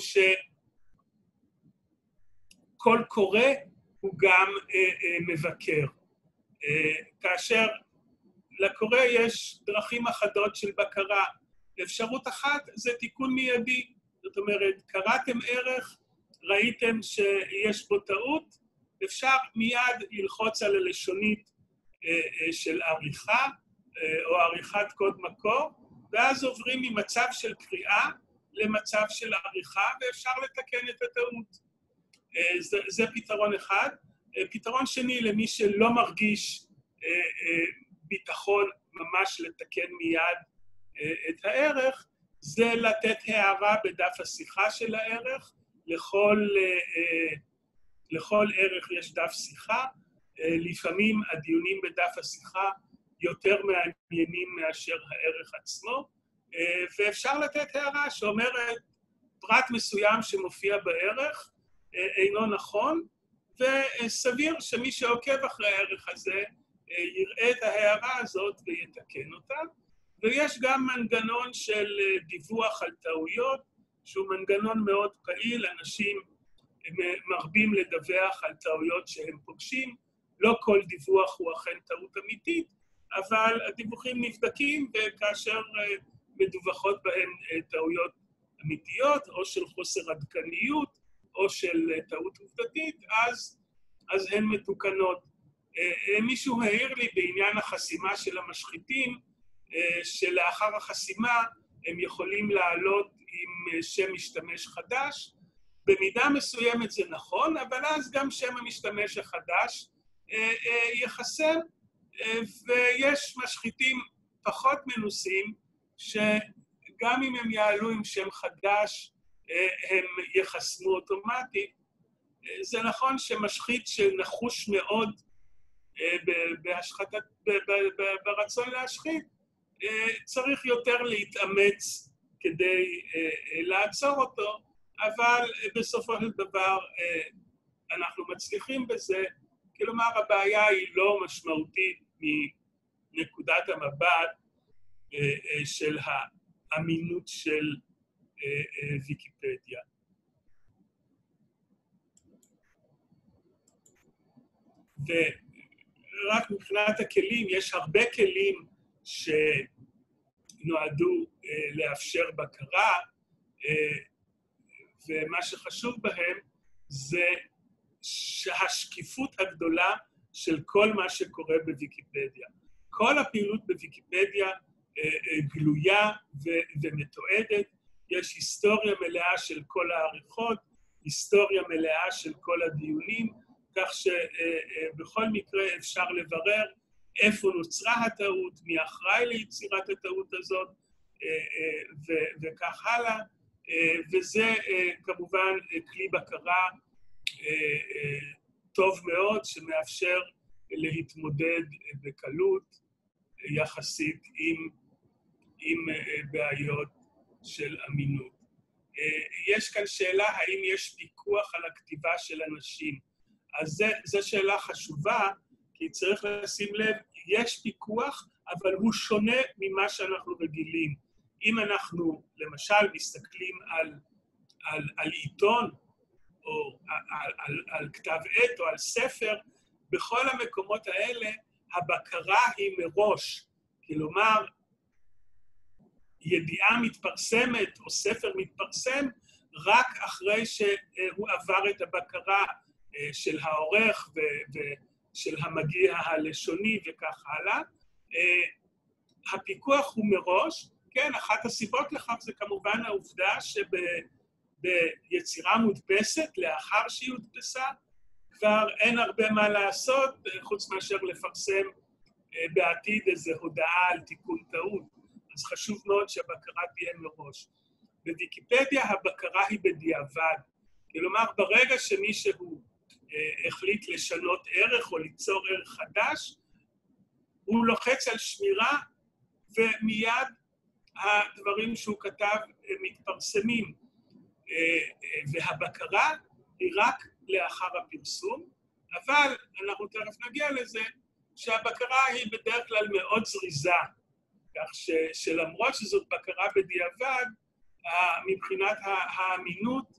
שכל קורא הוא גם מבקר. כאשר לקורא יש דרכים אחדות של בקרה. אפשרות אחת זה תיקון מיידי. זאת אומרת, קראתם ערך, ראיתם שיש בו טעות, אפשר מיד ללחוץ על הלשונית של עריכה או עריכת קוד מקור, ואז עוברים ממצב של קריאה למצב של עריכה, ואפשר לתקן את הטעות. זה, זה פתרון אחד. פתרון שני, למי שלא מרגיש ביטחון ממש לתקן מיד את הערך, זה לתת הערה בדף השיחה של הערך. לכל, לכל ערך יש דף שיחה. לפעמים הדיונים בדף השיחה יותר מעניינים מאשר הערך עצמו, ואפשר לתת הערה שאומרת פרט מסוים שמופיע בערך אינו נכון, וסביר שמי שעוקב אחרי הערך הזה יראה את ההערה הזאת ויתקן אותה. ויש גם מנגנון של דיווח על טעויות, שהוא מנגנון מאוד פעיל. אנשים מרבים לדווח על טעויות שהם פוגשים. לא כל דיווח הוא אכן טעות אמיתית, אבל הדיווחים נבדקים, וכאשר מדווחות בהם טעויות אמיתיות, או של חוסר עדכניות, או של טעות עובדתית, אז, אז הן מתוקנות. מישהו העיר לי בעניין החסימה של המשחיתים, שלאחר החסימה הם יכולים לעלות עם שם משתמש חדש. במידה מסוימת זה נכון, אבל אז גם שם המשתמש החדש יחסם, ויש משחיתים פחות מנוסים, שגם אם הם יעלו עם שם חדש, הם יחסמו אוטומטית. זה נכון שמשחית שנחוש מאוד בהשחתת, ברצון להשחית, צריך יותר להתאמץ כדי לעצור אותו, אבל בסופו של דבר אנחנו מצליחים בזה. כלומר, הבעיה היא לא משמעותית מנקודת המבט של האמינות של ויקיפדיה. ורק מבחינת הכלים, יש הרבה כלים שנועדו לאפשר בקרה, ומה שחשוב בהם זה שהשקיפות הגדולה של כל מה שקורה בוויקיפדיה. כל הפעילות בוויקיפדיה גלויה ומתועדת. יש היסטוריה מלאה של כל העריכות, היסטוריה מלאה של כל הדיונים, כך שבכל מקרה אפשר לברר איפה נוצרה הטעות, מי אחראי ליצירת הטעות הזאת, וכך הלאה. וזה כמובן כלי בקרה טוב מאוד, שמאפשר להתמודד בקלות יחסית עם, עם בעיות של אמינות. יש כאן שאלה, האם יש פיקוח על הכתיבה של אנשים? אז זו שאלה חשובה, כי צריך לשים לב, יש פיקוח, אבל הוא שונה ממה שאנחנו רגילים. אם אנחנו, למשל, מסתכלים על, על, על עיתון, או על, על, על כתב עת, או על ספר, בכל המקומות האלה, הבקרה היא מראש. כלומר, ידיעה מתפרסמת, או ספר מתפרסם, רק אחרי שהוא עבר את הבקרה של העורך ושל המגיע הלשוני וכך הלאה. הפיקוח הוא מראש, כן, אחת הסיבות לכך זה כמובן העובדה שביצירה מודפסת, לאחר שהיא הודפסה, כבר אין הרבה מה לעשות, חוץ מאשר לפרסם בעתיד איזו הודעה על תיקון טעות. אז חשוב מאוד שהבקרה תהיה מראש. בוויקיפדיה הבקרה היא בדיעבד. כלומר, ברגע שמישהו החליט לשנות ערך או ליצור ערך חדש, הוא לוחץ על שמירה, ומיד הדברים שהוא כתב מתפרסמים. והבקרה היא רק לאחר הפרסום, אבל אנחנו תכף נגיע לזה, שהבקרה היא בדרך כלל מאוד זריזה, כך ש, שלמרות שזאת בקרה בדיעבד, מבחינת האמינות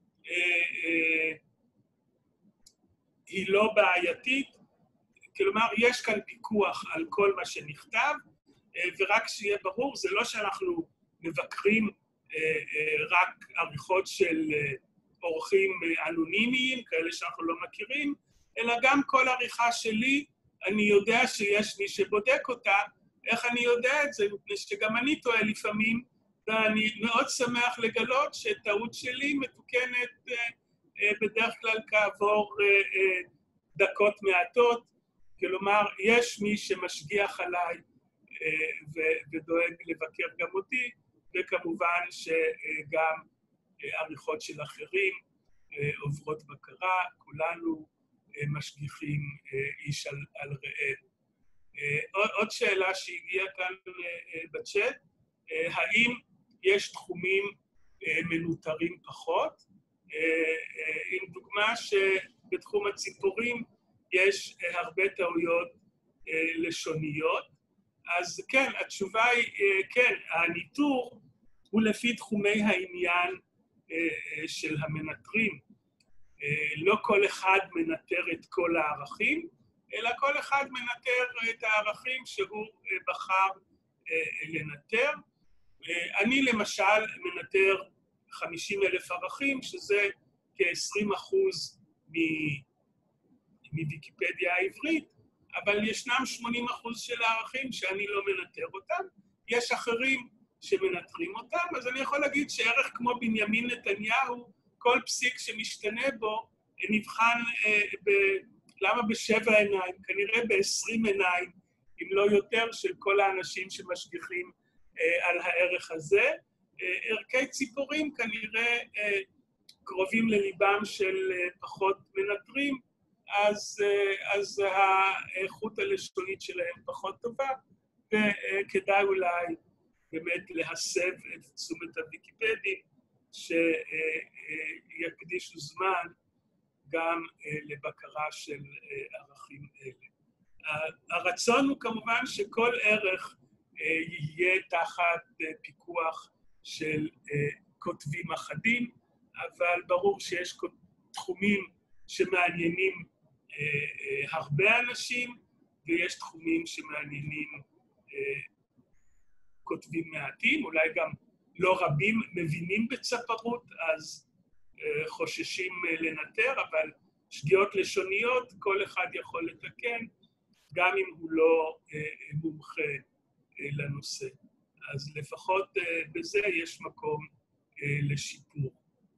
היא לא בעייתית, כלומר יש כאן פיקוח על כל מה שנכתב, ורק שיהיה ברור, זה לא שאנחנו מבקרים רק עריכות של עורכים אנונימיים, כאלה שאנחנו לא מכירים, אלא גם כל עריכה שלי אני יודע שיש מי שבודק אותה. איך אני יודע את זה? מפני שגם אני טועה לפעמים, ואני מאוד שמח לגלות שטעות שלי מתוקנת אה, אה, בדרך כלל כעבור אה, אה, דקות מעטות. כלומר, יש מי שמשגיח עליי אה, ו- ודואג לבקר גם אותי, וכמובן שגם אה, עריכות של אחרים אה, עוברות בקרה, כולנו אה, משגיחים אה, איש על, על רעהו. עוד, עוד שאלה שהגיעה כאן בצ'אט, האם יש תחומים מנותרים פחות? עם דוגמה שבתחום הציפורים יש הרבה טעויות לשוניות, אז כן, התשובה היא כן, הניטור הוא לפי תחומי העניין של המנטרים. לא כל אחד מנטר את כל הערכים, אלא כל אחד מנטר את הערכים שהוא בחר לנטר. אני למשל מנטר חמישים אלף ערכים, שזה כ-עשרים אחוז מוויקיפדיה העברית, אבל ישנם שמונים אחוז של הערכים שאני לא מנטר אותם. יש אחרים שמנטרים אותם, אז אני יכול להגיד שערך כמו בנימין נתניהו, כל פסיק שמשתנה בו נבחן ב... למה בשבע עיניים? כנראה בעשרים עיניים, אם לא יותר, של כל האנשים שמשגיחים אה, על הערך הזה. אה, ערכי ציפורים כנראה אה, קרובים לליבם של אה, פחות מנטרים, אז, אה, אז האיכות הלשונית שלהם פחות טובה, וכדאי אולי באמת להסב את תשומת הוויקיפדים, שיקדישו זמן גם לבקרה של ערכים אלה. הרצון הוא כמובן שכל ערך יהיה תחת פיקוח של כותבים אחדים, אבל ברור שיש תחומים שמעניינים הרבה אנשים, ויש תחומים שמעניינים כותבים מעטים, אולי גם לא רבים מבינים בצפרות, אז חוששים לנטר, אבל שגיאות לשוניות כל אחד יכול לתקן, גם אם הוא לא מומחה לנושא. אז לפחות בזה יש מקום לשיפור.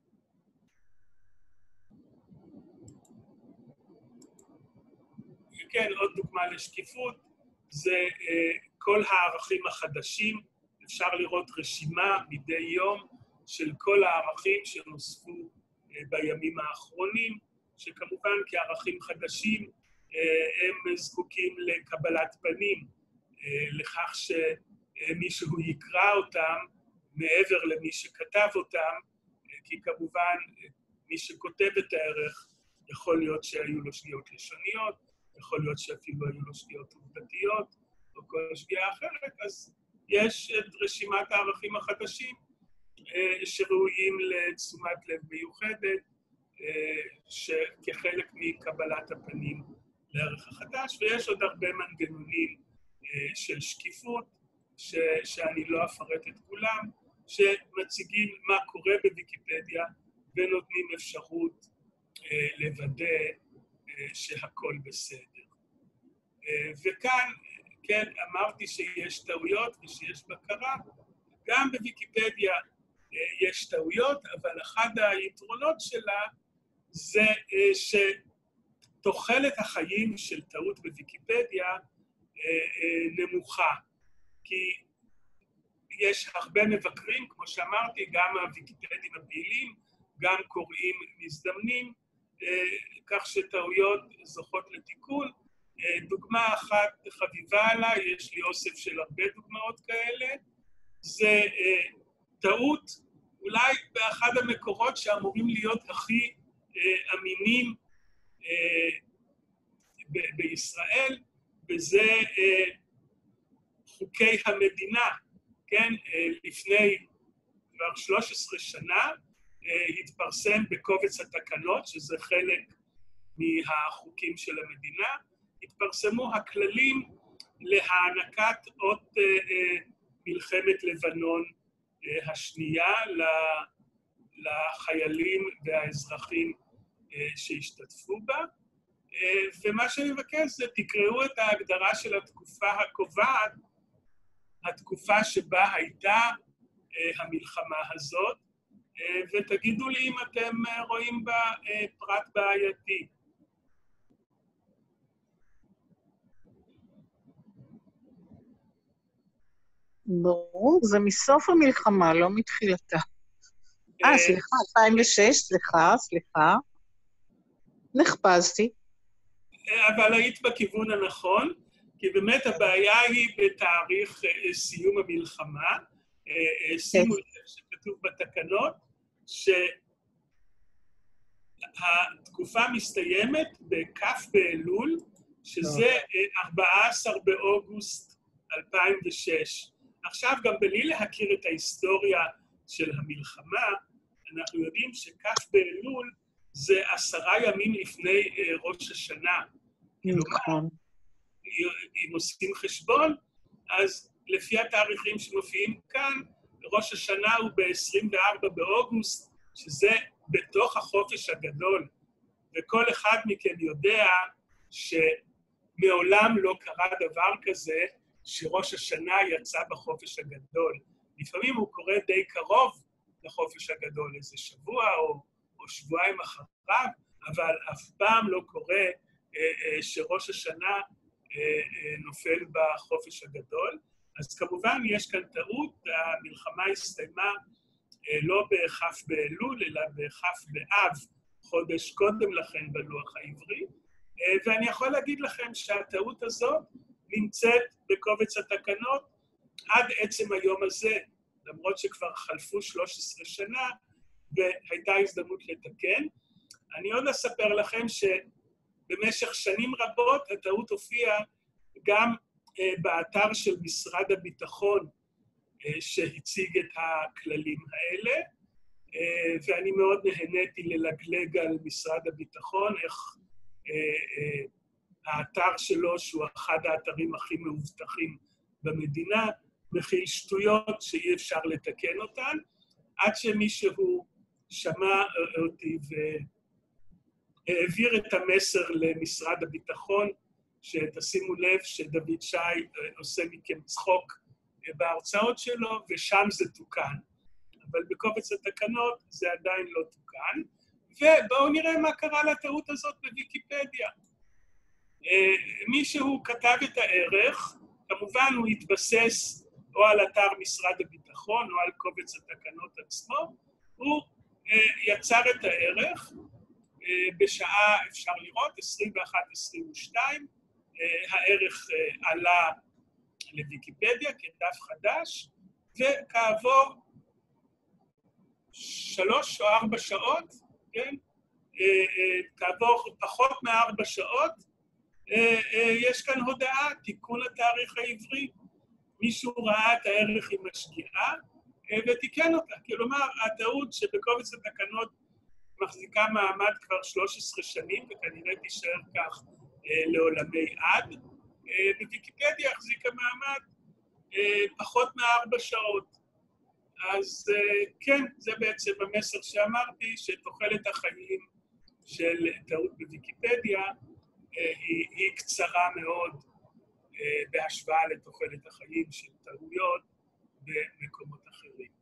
כן, עוד דוגמה לשקיפות, זה כל הערכים החדשים. אפשר לראות רשימה מדי יום של כל הערכים שנוספו בימים האחרונים, שכמובן כערכים חדשים הם זקוקים לקבלת פנים, לכך שמישהו יקרא אותם מעבר למי שכתב אותם, כי כמובן מי שכותב את הערך יכול להיות שהיו לו שגיאות לשוניות, יכול להיות שאפילו היו לו שגיאות עובדתיות או כל שגיאה אחרת, אז יש את רשימת הערכים החדשים שראויים לתשומת לב מיוחדת, שכחלק מקבלת הפנים לערך החדש, ויש עוד הרבה מנגנונים של שקיפות, ש, שאני לא אפרט את כולם, שמציגים מה קורה בוויקיפדיה, ונותנים אפשרות לוודא שהכל בסדר. וכאן, כן, אמרתי שיש טעויות ושיש בקרה, גם בוויקיפדיה יש טעויות, אבל אחד היתרונות שלה זה שתוחלת החיים של טעות בוויקיפדיה נמוכה, כי יש הרבה מבקרים, כמו שאמרתי, גם הוויקיפדים הפעילים, גם קוראים מזדמנים, כך שטעויות זוכות לתיקון. דוגמה אחת חביבה עליי, יש לי אוסף של הרבה דוגמאות כאלה, זה טעות אולי באחד המקורות שאמורים להיות הכי אמינים בישראל, וזה חוקי המדינה, כן? לפני כבר שלוש עשרה שנה התפרסם בקובץ התקנות, שזה חלק מהחוקים של המדינה, התפרסמו הכללים להענקת אות מלחמת לבנון השנייה לחיילים והאזרחים שהשתתפו בה, ומה שאני מבקש זה תקראו את ההגדרה של התקופה הקובעת, התקופה שבה הייתה המלחמה הזאת, ותגידו לי אם אתם רואים בה פרט בעייתי. ברור, זה מסוף המלחמה, לא מתחילתה. אה, סליחה, אלפיים ושש, סליחה, סליחה. נחפזתי. אבל היית בכיוון הנכון, כי באמת הבעיה היא בתאריך סיום המלחמה. שימו לב שכתוב בתקנות, שהתקופה מסתיימת בכף באלול, שזה ארבעה עשר באוגוסט אלפיים ושש. עכשיו, גם בלי להכיר את ההיסטוריה של המלחמה, אנחנו יודעים שכף באלול זה עשרה ימים לפני ראש השנה. נכון. אם עושים חשבון, אז לפי התאריכים שמופיעים כאן, ראש השנה הוא ב-עשרים וארבעה באוגוסט, שזה בתוך החופש הגדול. וכל אחד מכם יודע שמעולם לא קרה דבר כזה, שראש השנה יצא בחופש הגדול. לפעמים הוא קורה די קרוב לחופש הגדול, איזה שבוע או, או שבועיים אחריו, אבל אף פעם לא קורה אה, אה, שראש השנה אה, אה, נופל בחופש הגדול. אז כמובן יש כאן טעות, המלחמה הסתיימה אה, לא בכף באלול, אלא בכף באב, חודש קודם לכן בלוח העברי, אה, ואני יכול להגיד לכם שהטעות הזאת נמצאת בקובץ התקנות עד עצם היום הזה, למרות שכבר חלפו שלוש עשרה שנה והייתה הזדמנות לתקן. אני עוד אספר לכם שבמשך שנים רבות הטעות הופיעה גם באתר של משרד הביטחון שהציג את הכללים האלה, ואני מאוד נהניתי ללגלג על משרד הביטחון, איך האתר שלו, שהוא אחד האתרים הכי מאובטחים במדינה, מכיל שטויות שאי אפשר לתקן אותן, עד שמישהו שמע אותי והעביר את המסר למשרד הביטחון, שתשימו לב שדוד שי עושה מכם צחוק בהרצאות שלו, ושם זה תוקן. אבל בקובץ התקנות זה עדיין לא תוקן. ובואו נראה מה קרה לטעות הזאת בוויקיפדיה. מישהו כתב את הערך, כמובן הוא התבסס או על אתר משרד הביטחון או על קובץ התקנות עצמו, הוא יצר את הערך בשעה, אפשר לראות, עשרים ואחת עשרים ושתיים, הערך עלה לוויקיפדיה כדף חדש, וכעבור שלוש או ארבע שעות, כן, כעבור פחות מארבע שעות, יש כאן הודעה, תיקון התאריך העברי. מישהו ראה את הערך עם השגיאה ותיקן אותה. כלומר, הטעות שבקובץ התקנות מחזיקה מעמד כבר שלוש עשרה שנים, וכנראה תישאר כך לעולמי עד, בוויקיפדיה החזיקה מעמד פחות מארבע שעות. אז כן, זה בעצם המסר שאמרתי, שתוחלת החיים של טעות בוויקיפדיה היא, היא קצרה מאוד בהשוואה לתוחלת החיים של טעויות במקומות אחרים.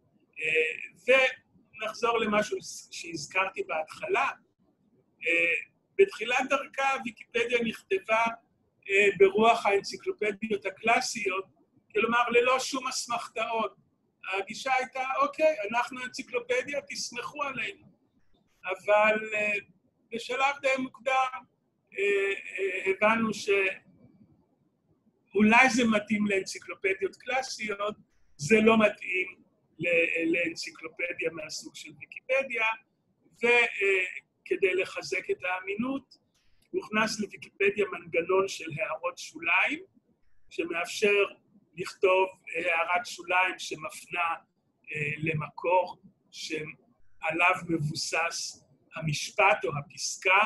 ונחזור למשהו שהזכרתי בהתחלה. בתחילת דרכה ויקיפדיה נכתבה ברוח האנציקלופדיות הקלאסיות, כלומר ללא שום אסמכתאות. הגישה הייתה, אוקיי, אנחנו אנציקלופדיה, תסמכו עלינו. אבל בשלב די מוקדם הבנו שאולי זה מתאים לאנציקלופדיות קלאסיות, זה לא מתאים לאנציקלופדיה מהסוג של ויקיפדיה, וכדי לחזק את האמינות, הוכנס לוויקיפדיה מנגנון של הערות שוליים, שמאפשר לכתוב הערת שוליים שמפנה למקור שעליו מבוסס המשפט או הפסקה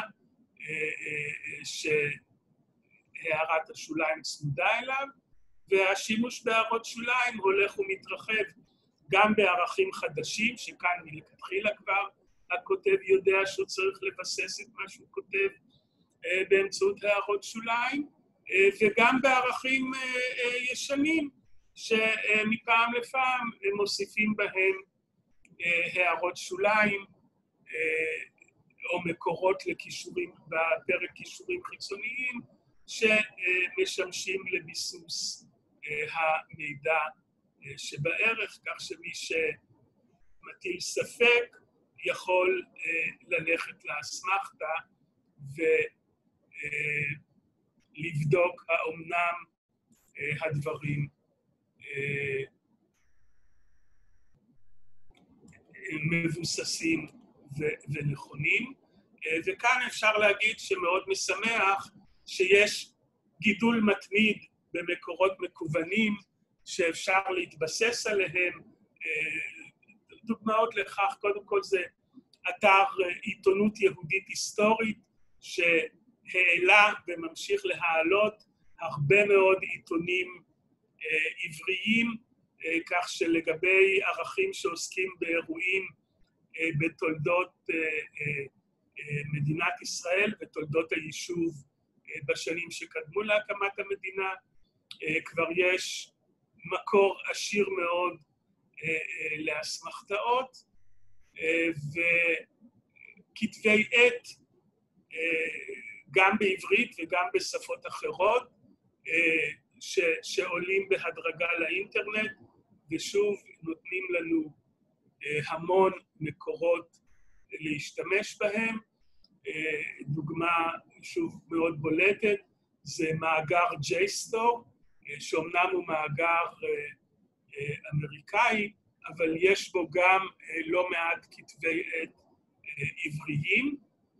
שהערת השוליים צמודה אליו, והשימוש בהערות שוליים הולך ומתרחב גם בערכים חדשים, שכאן מלכתחילה כבר הכותב יודע שהוא צריך לבסס את מה שהוא כותב, באמצעות הערות שוליים, וגם בערכים ישנים, שמפעם לפעם מוסיפים בהם הערות שוליים, או מקורות לקישורים, בפרק קישורים חיצוניים, שמשמשים לביסוס המידע שבערך, כך שמי שמטיל ספק יכול ללכת לאסמכתה ולבדוק האומנם הדברים מבוססים ונכונים. וכאן אפשר להגיד שמאוד משמח שיש גידול מתמיד במקורות מקוונים שאפשר להתבסס עליהם. דוגמאות לכך, קודם כל זה אתר עיתונות יהודית היסטורית שהעלה וממשיך להעלות הרבה מאוד עיתונים עבריים, כך שלגבי ערכים שעוסקים באירועים בתולדות מדינת ישראל ותולדות היישוב בשנים שקדמו להקמת המדינה, כבר יש מקור עשיר מאוד לאסמכתאות, וכתבי עת גם בעברית וגם בשפות אחרות שעולים בהדרגה לאינטרנט, ושוב נותנים לנו המון מקורות להשתמש בהם. דוגמה שוב מאוד בולטת זה מאגר ג'יי-סטור, שאומנם הוא מאגר אמריקאי, אבל יש בו גם לא מעט כתבי עת עבריים,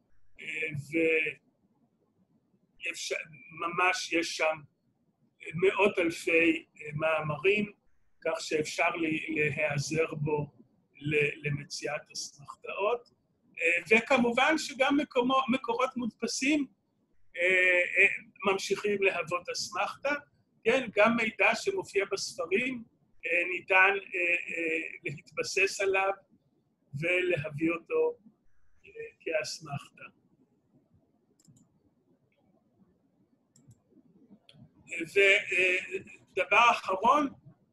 וממש יש שם מאות אלפי מאמרים, כך שאפשר להיעזר בו למציאת אסמכתאות. וכמובן שגם מקורות מודפסים ממשיכים להוות אסמכתה. כן, גם מידע שמופיע בספרים ניתן להתבסס עליו ולהביא אותו כאסמכתה. ודבר אחרון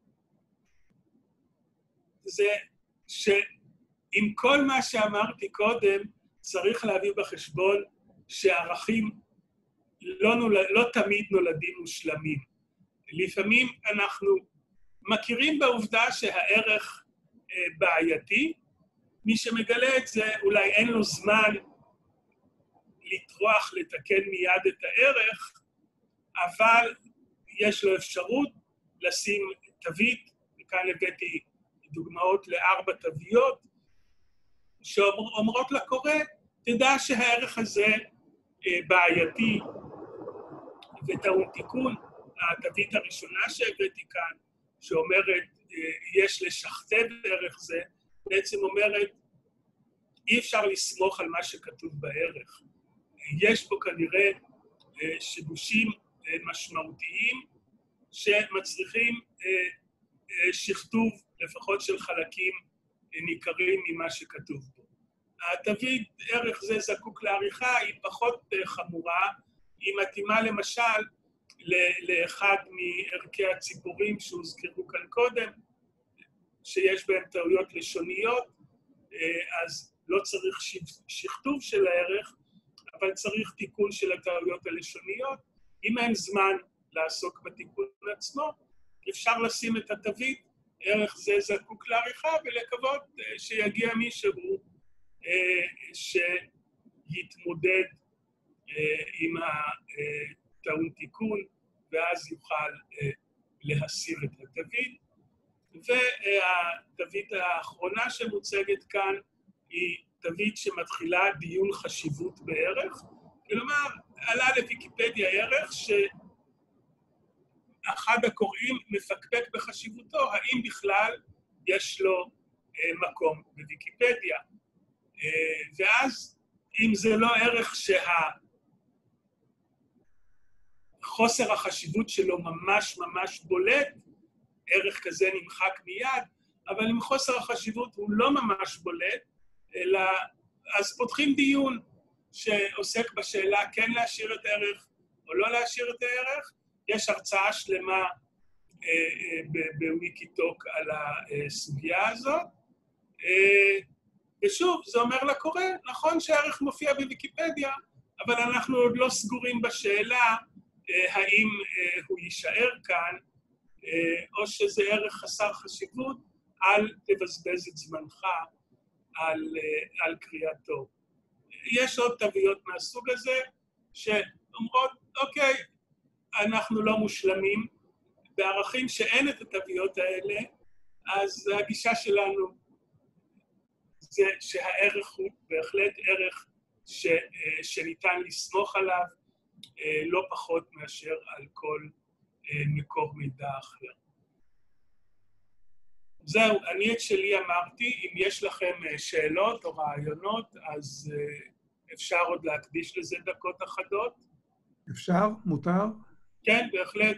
זה שעם כל מה שאמרתי קודם, צריך להביא בחשבון שערכים לא, נולד, לא תמיד נולדים מושלמים. לפעמים אנחנו מכירים בעובדה שהערך בעייתי, מי שמגלה את זה אולי אין לו זמן לטרוח לתקן מיד את הערך, אבל יש לו אפשרות לשים תווית, וכאן הבאתי דוגמאות לארבע תוויות, שאומרות לקורא, תדע שהערך הזה בעייתי וטעון תיקון. התווית הראשונה שהבאתי כאן, שאומרת יש לשכתב ערך זה, בעצם אומרת אי אפשר לסמוך על מה שכתוב בערך. יש פה כנראה שיבושים משמעותיים שמצריכים שכתוב לפחות של חלקים ניכרים ממה שכתוב בו. התווית ערך זה זקוק לעריכה, היא פחות חמורה, היא מתאימה למשל לאחד מערכי הציבורים שהוזכרו כאן קודם, שיש בהם טעויות לשוניות, אז לא צריך שכתוב של הערך, אבל צריך תיקון של הטעויות הלשוניות. אם אין זמן לעסוק בתיקון עצמו, אפשר לשים את התווית, ערך זה זקוק לעריכה, ולקוות שיגיע מישהו שיתמודד עם הטעון תיקון, ואז יוכל להסיר את התווית. והתווית האחרונה שמוצגת כאן היא תווית שמתחילה דיון חשיבות בערך. כלומר, עלה לוויקיפדיה ערך שאחד הקוראים מפקפק בחשיבותו, האם בכלל יש לו מקום בוויקיפדיה. ואז, אם זה לא ערך שהחוסר החשיבות שלו ממש ממש בולט, ערך כזה נמחק מיד, אבל אם חוסר החשיבות הוא לא ממש בולט, אלא אז פותחים דיון, שעוסק בשאלה כן להשאיר את הערך או לא להשאיר את הערך. יש הרצאה שלמה בוויקיטוק על הסוגיה הזאת. ושוב, זה אומר לקורא, נכון שהערך מופיע בוויקיפדיה, אבל אנחנו עוד לא סגורים בשאלה האם הוא יישאר כאן, או שזה ערך חסר חשיבות, אל תבזבז את זמנך על, על קריאתו. יש עוד תוויות מהסוג הזה, שאומרות, אוקיי, אנחנו לא מושלמים, בערכים שאין את התוויות האלה, אז הגישה שלנו זה שהערך הוא בהחלט ערך ש, שניתן לסמוך עליו, לא פחות מאשר על כל מקור מידע אחר. זהו, אני את שלי אמרתי, אם יש לכם שאלות או רעיונות, אז אפשר עוד להקדיש לזה דקות אחדות. אפשר? מותר? כן, בהחלט.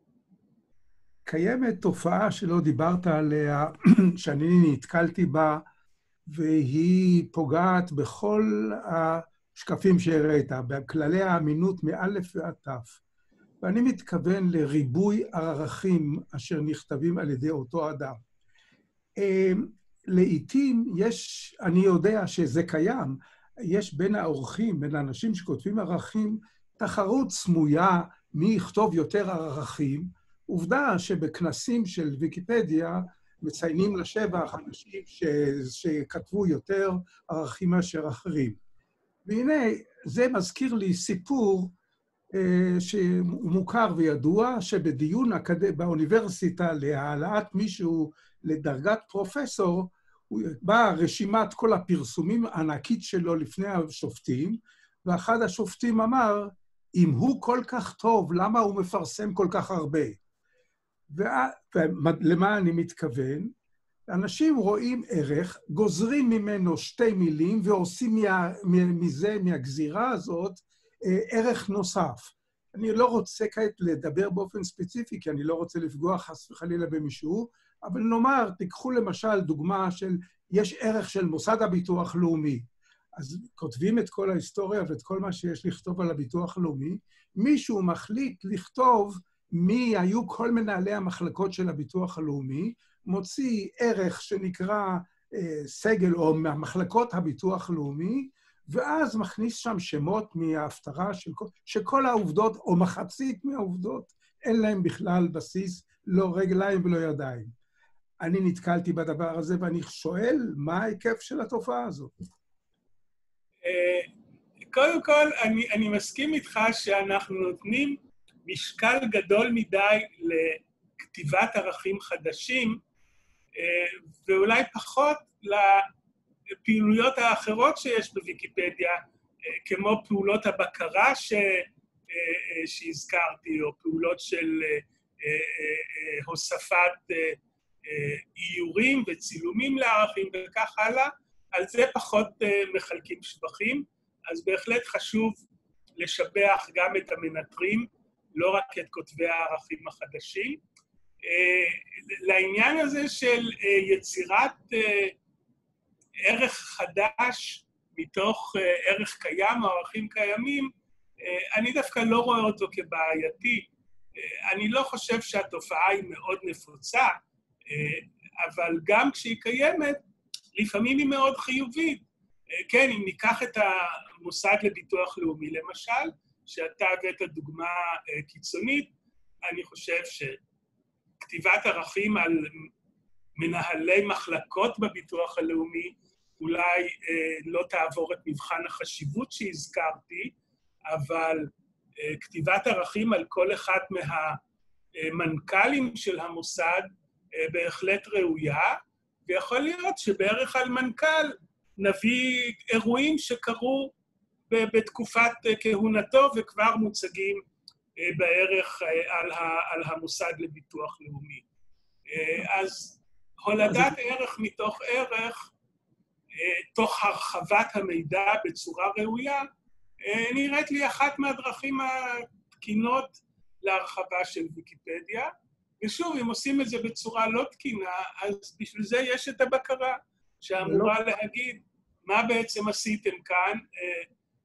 קיימת תופעה שלא דיברת עליה, שאני נתקלתי בה, והיא פוגעת בכל השקפים שהראית, בכללי האמינות מאלף ועד תף. ואני מתכוון לריבוי ערכים אשר נכתבים על ידי אותו אדם. לעתים יש, אני יודע שזה קיים, יש בין העורכים, בין האנשים שכותבים ערכים, תחרות סמויה מי יכתוב יותר ערכים. עובדה שבכנסים של ויקיפדיה מציינים לשבח אנשים ש... שכתבו יותר ערכים מאשר אחרים. והנה, זה מזכיר לי סיפור אה, שהוא מוכר וידוע, שבדיון אקד... באוניברסיטה להעלאת מישהו לדרגת פרופסור, באה רשימת כל הפרסומים הענקית שלו לפני השופטים, ואחד השופטים אמר, אם הוא כל כך טוב, למה הוא מפרסם כל כך הרבה? ולמה אני מתכוון? אנשים רואים ערך, גוזרים ממנו שתי מילים, ועושים מזה, מהגזירה הזאת, ערך נוסף. אני לא רוצה כעת לדבר באופן ספציפי, כי אני לא רוצה לפגוע חס וחלילה במישהו, אבל נאמר, תיקחו למשל דוגמה של, יש ערך של מוסד הביטוח לאומי. אז כותבים את כל ההיסטוריה ואת כל מה שיש לכתוב על הביטוח לאומי, מישהו מחליט לכתוב מי היו כל מנהלי המחלקות של הביטוח הלאומי, מוציא ערך שנקרא אה, סגל או מהמחלקות הביטוח הלאומי, ואז מכניס שם שמות מההפטרה של כל, שכל העובדות, או מחצית מהעובדות, אין להם בכלל בסיס, לא רגליים ולא ידיים. אני נתקלתי בדבר הזה, ואני שואל, מה ההיקף של התופעה הזאת? קודם כל, אני, אני מסכים איתך שאנחנו נותנים משקל גדול מדי לכתיבת ערכים חדשים, ואולי פחות לפעילויות האחרות שיש בוויקיפדיה, כמו פעולות הבקרה ש, שהזכרתי, או פעולות של הוספת איורים וצילומים לערכים וכך הלאה, על זה פחות מחלקים שבחים, אז בהחלט חשוב לשבח גם את המנטרים, לא רק את כותבי הערכים החדשים. לעניין הזה של יצירת ערך חדש מתוך ערך קיים או ערכים קיימים, אני דווקא לא רואה אותו כבעייתי. אני לא חושב שהתופעה היא מאוד נפוצה, אבל גם כשהיא קיימת, לפעמים היא מאוד חיובית. כן, אם ניקח את המושג לביטוח לאומי, למשל, שאתה הבאת דוגמה קיצונית, אני חושב שכתיבת ערכים על מנהלי מחלקות בביטוח הלאומי אולי אה, לא תעבור את מבחן החשיבות שהזכרתי, אבל אה, כתיבת ערכים על כל אחד מהמנכ"לים של המוסד אה, בהחלט ראויה, ויכול להיות שבערך על מנכ"ל נביא אירועים שקרו בתקופת כהונתו וכבר מוצגים בערך על, ה, על המוסד לביטוח לאומי. אז הולדת ערך מתוך ערך, תוך הרחבת המידע בצורה ראויה, נראית לי אחת מהדרכים התקינות להרחבה של ויקיפדיה. ושוב, אם עושים את זה בצורה לא תקינה, אז בשביל זה יש את הבקרה, שאמורה להגיד מה בעצם עשיתם כאן,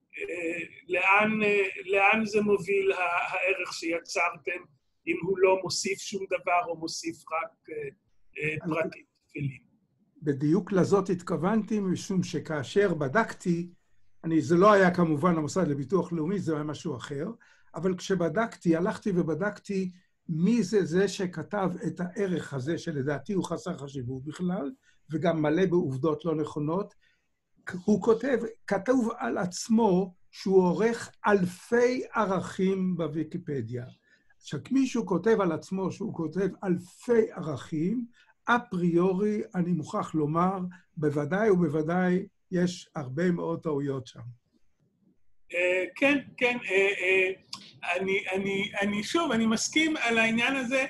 לאן, לאן זה מוביל הערך שיצרתם, אם הוא לא מוסיף שום דבר או מוסיף רק פרטים תפלים. בדיוק לזאת התכוונתי, משום שכאשר בדקתי, אני, זה לא היה כמובן המוסד לביטוח לאומי, זה היה משהו אחר, אבל כשבדקתי, הלכתי ובדקתי מי זה זה שכתב את הערך הזה, שלדעתי הוא חסר חשיבות בכלל, וגם מלא בעובדות לא נכונות. הוא כותב, כתוב על עצמו שהוא עורך אלפי ערכים בוויקיפדיה. כשמישהו כותב על עצמו שהוא כותב אלפי ערכים, אפריורי, אני מוכרח לומר, בוודאי ובוודאי יש הרבה מאוד טעויות שם. כן, כן. אני, אני, אני שוב, אני מסכים על העניין הזה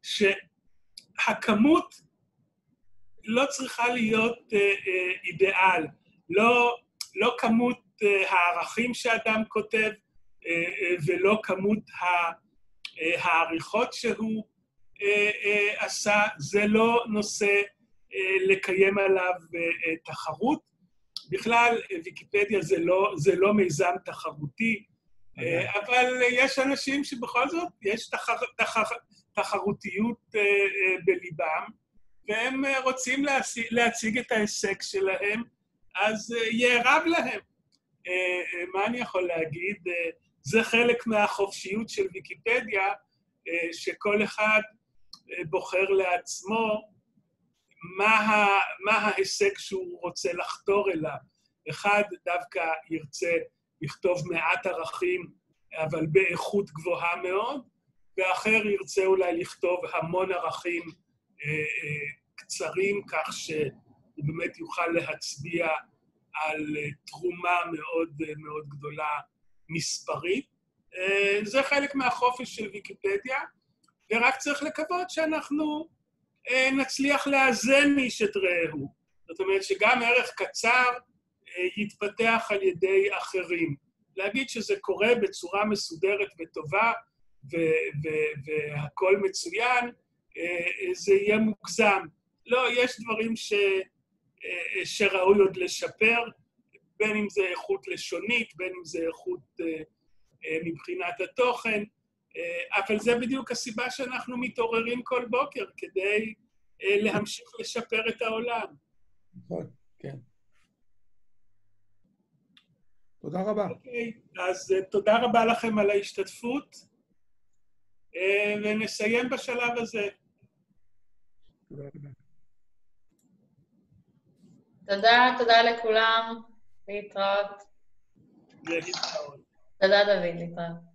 שהכמות לא צריכה להיות אידיאל. לא, לא כמות הערכים שאדם כותב ולא כמות העריכות שהוא עשה, זה לא נושא לקיים עליו תחרות. בכלל, ויקיפדיה זה לא, זה לא מיזם תחרותי, אבל יש אנשים שבכל זאת יש תחר, תחר, תחרותיות בליבם, והם רוצים להציג, להציג את ההישג שלהם, אז יערב להם. מה אני יכול להגיד? זה חלק מהחופשיות של ויקיפדיה, שכל אחד בוחר לעצמו מה, ה, מה ההישג שהוא רוצה לחתור אליו. אחד דווקא ירצה לכתוב מעט ערכים, אבל באיכות גבוהה מאוד, ואחר ירצה אולי לכתוב המון ערכים אה, אה, קצרים, כך שהוא באמת יוכל להצביע על תרומה מאוד מאוד גדולה מספרית. אה, זה חלק מהחופש של ויקיפדיה, ורק צריך לקוות שאנחנו אה, נצליח לאזן איש את רעהו. זאת אומרת שגם ערך קצר אה, יתפתח על ידי אחרים. להגיד שזה קורה בצורה מסודרת וטובה, והכל מצוין, זה יהיה מוגזם. לא, יש דברים ש, שראוי עוד לשפר, בין אם זה איכות לשונית, בין אם זה איכות מבחינת התוכן, אבל זה בדיוק הסיבה שאנחנו מתעוררים כל בוקר, כדי להמשיך לשפר את העולם. נכון, כן. תודה רבה. אוקיי, אז תודה רבה לכם על ההשתתפות, ונסיים בשלב הזה. תודה רבה. תודה, תודה לכולם. להתראות. להתראות. תודה, דוד, להתראות.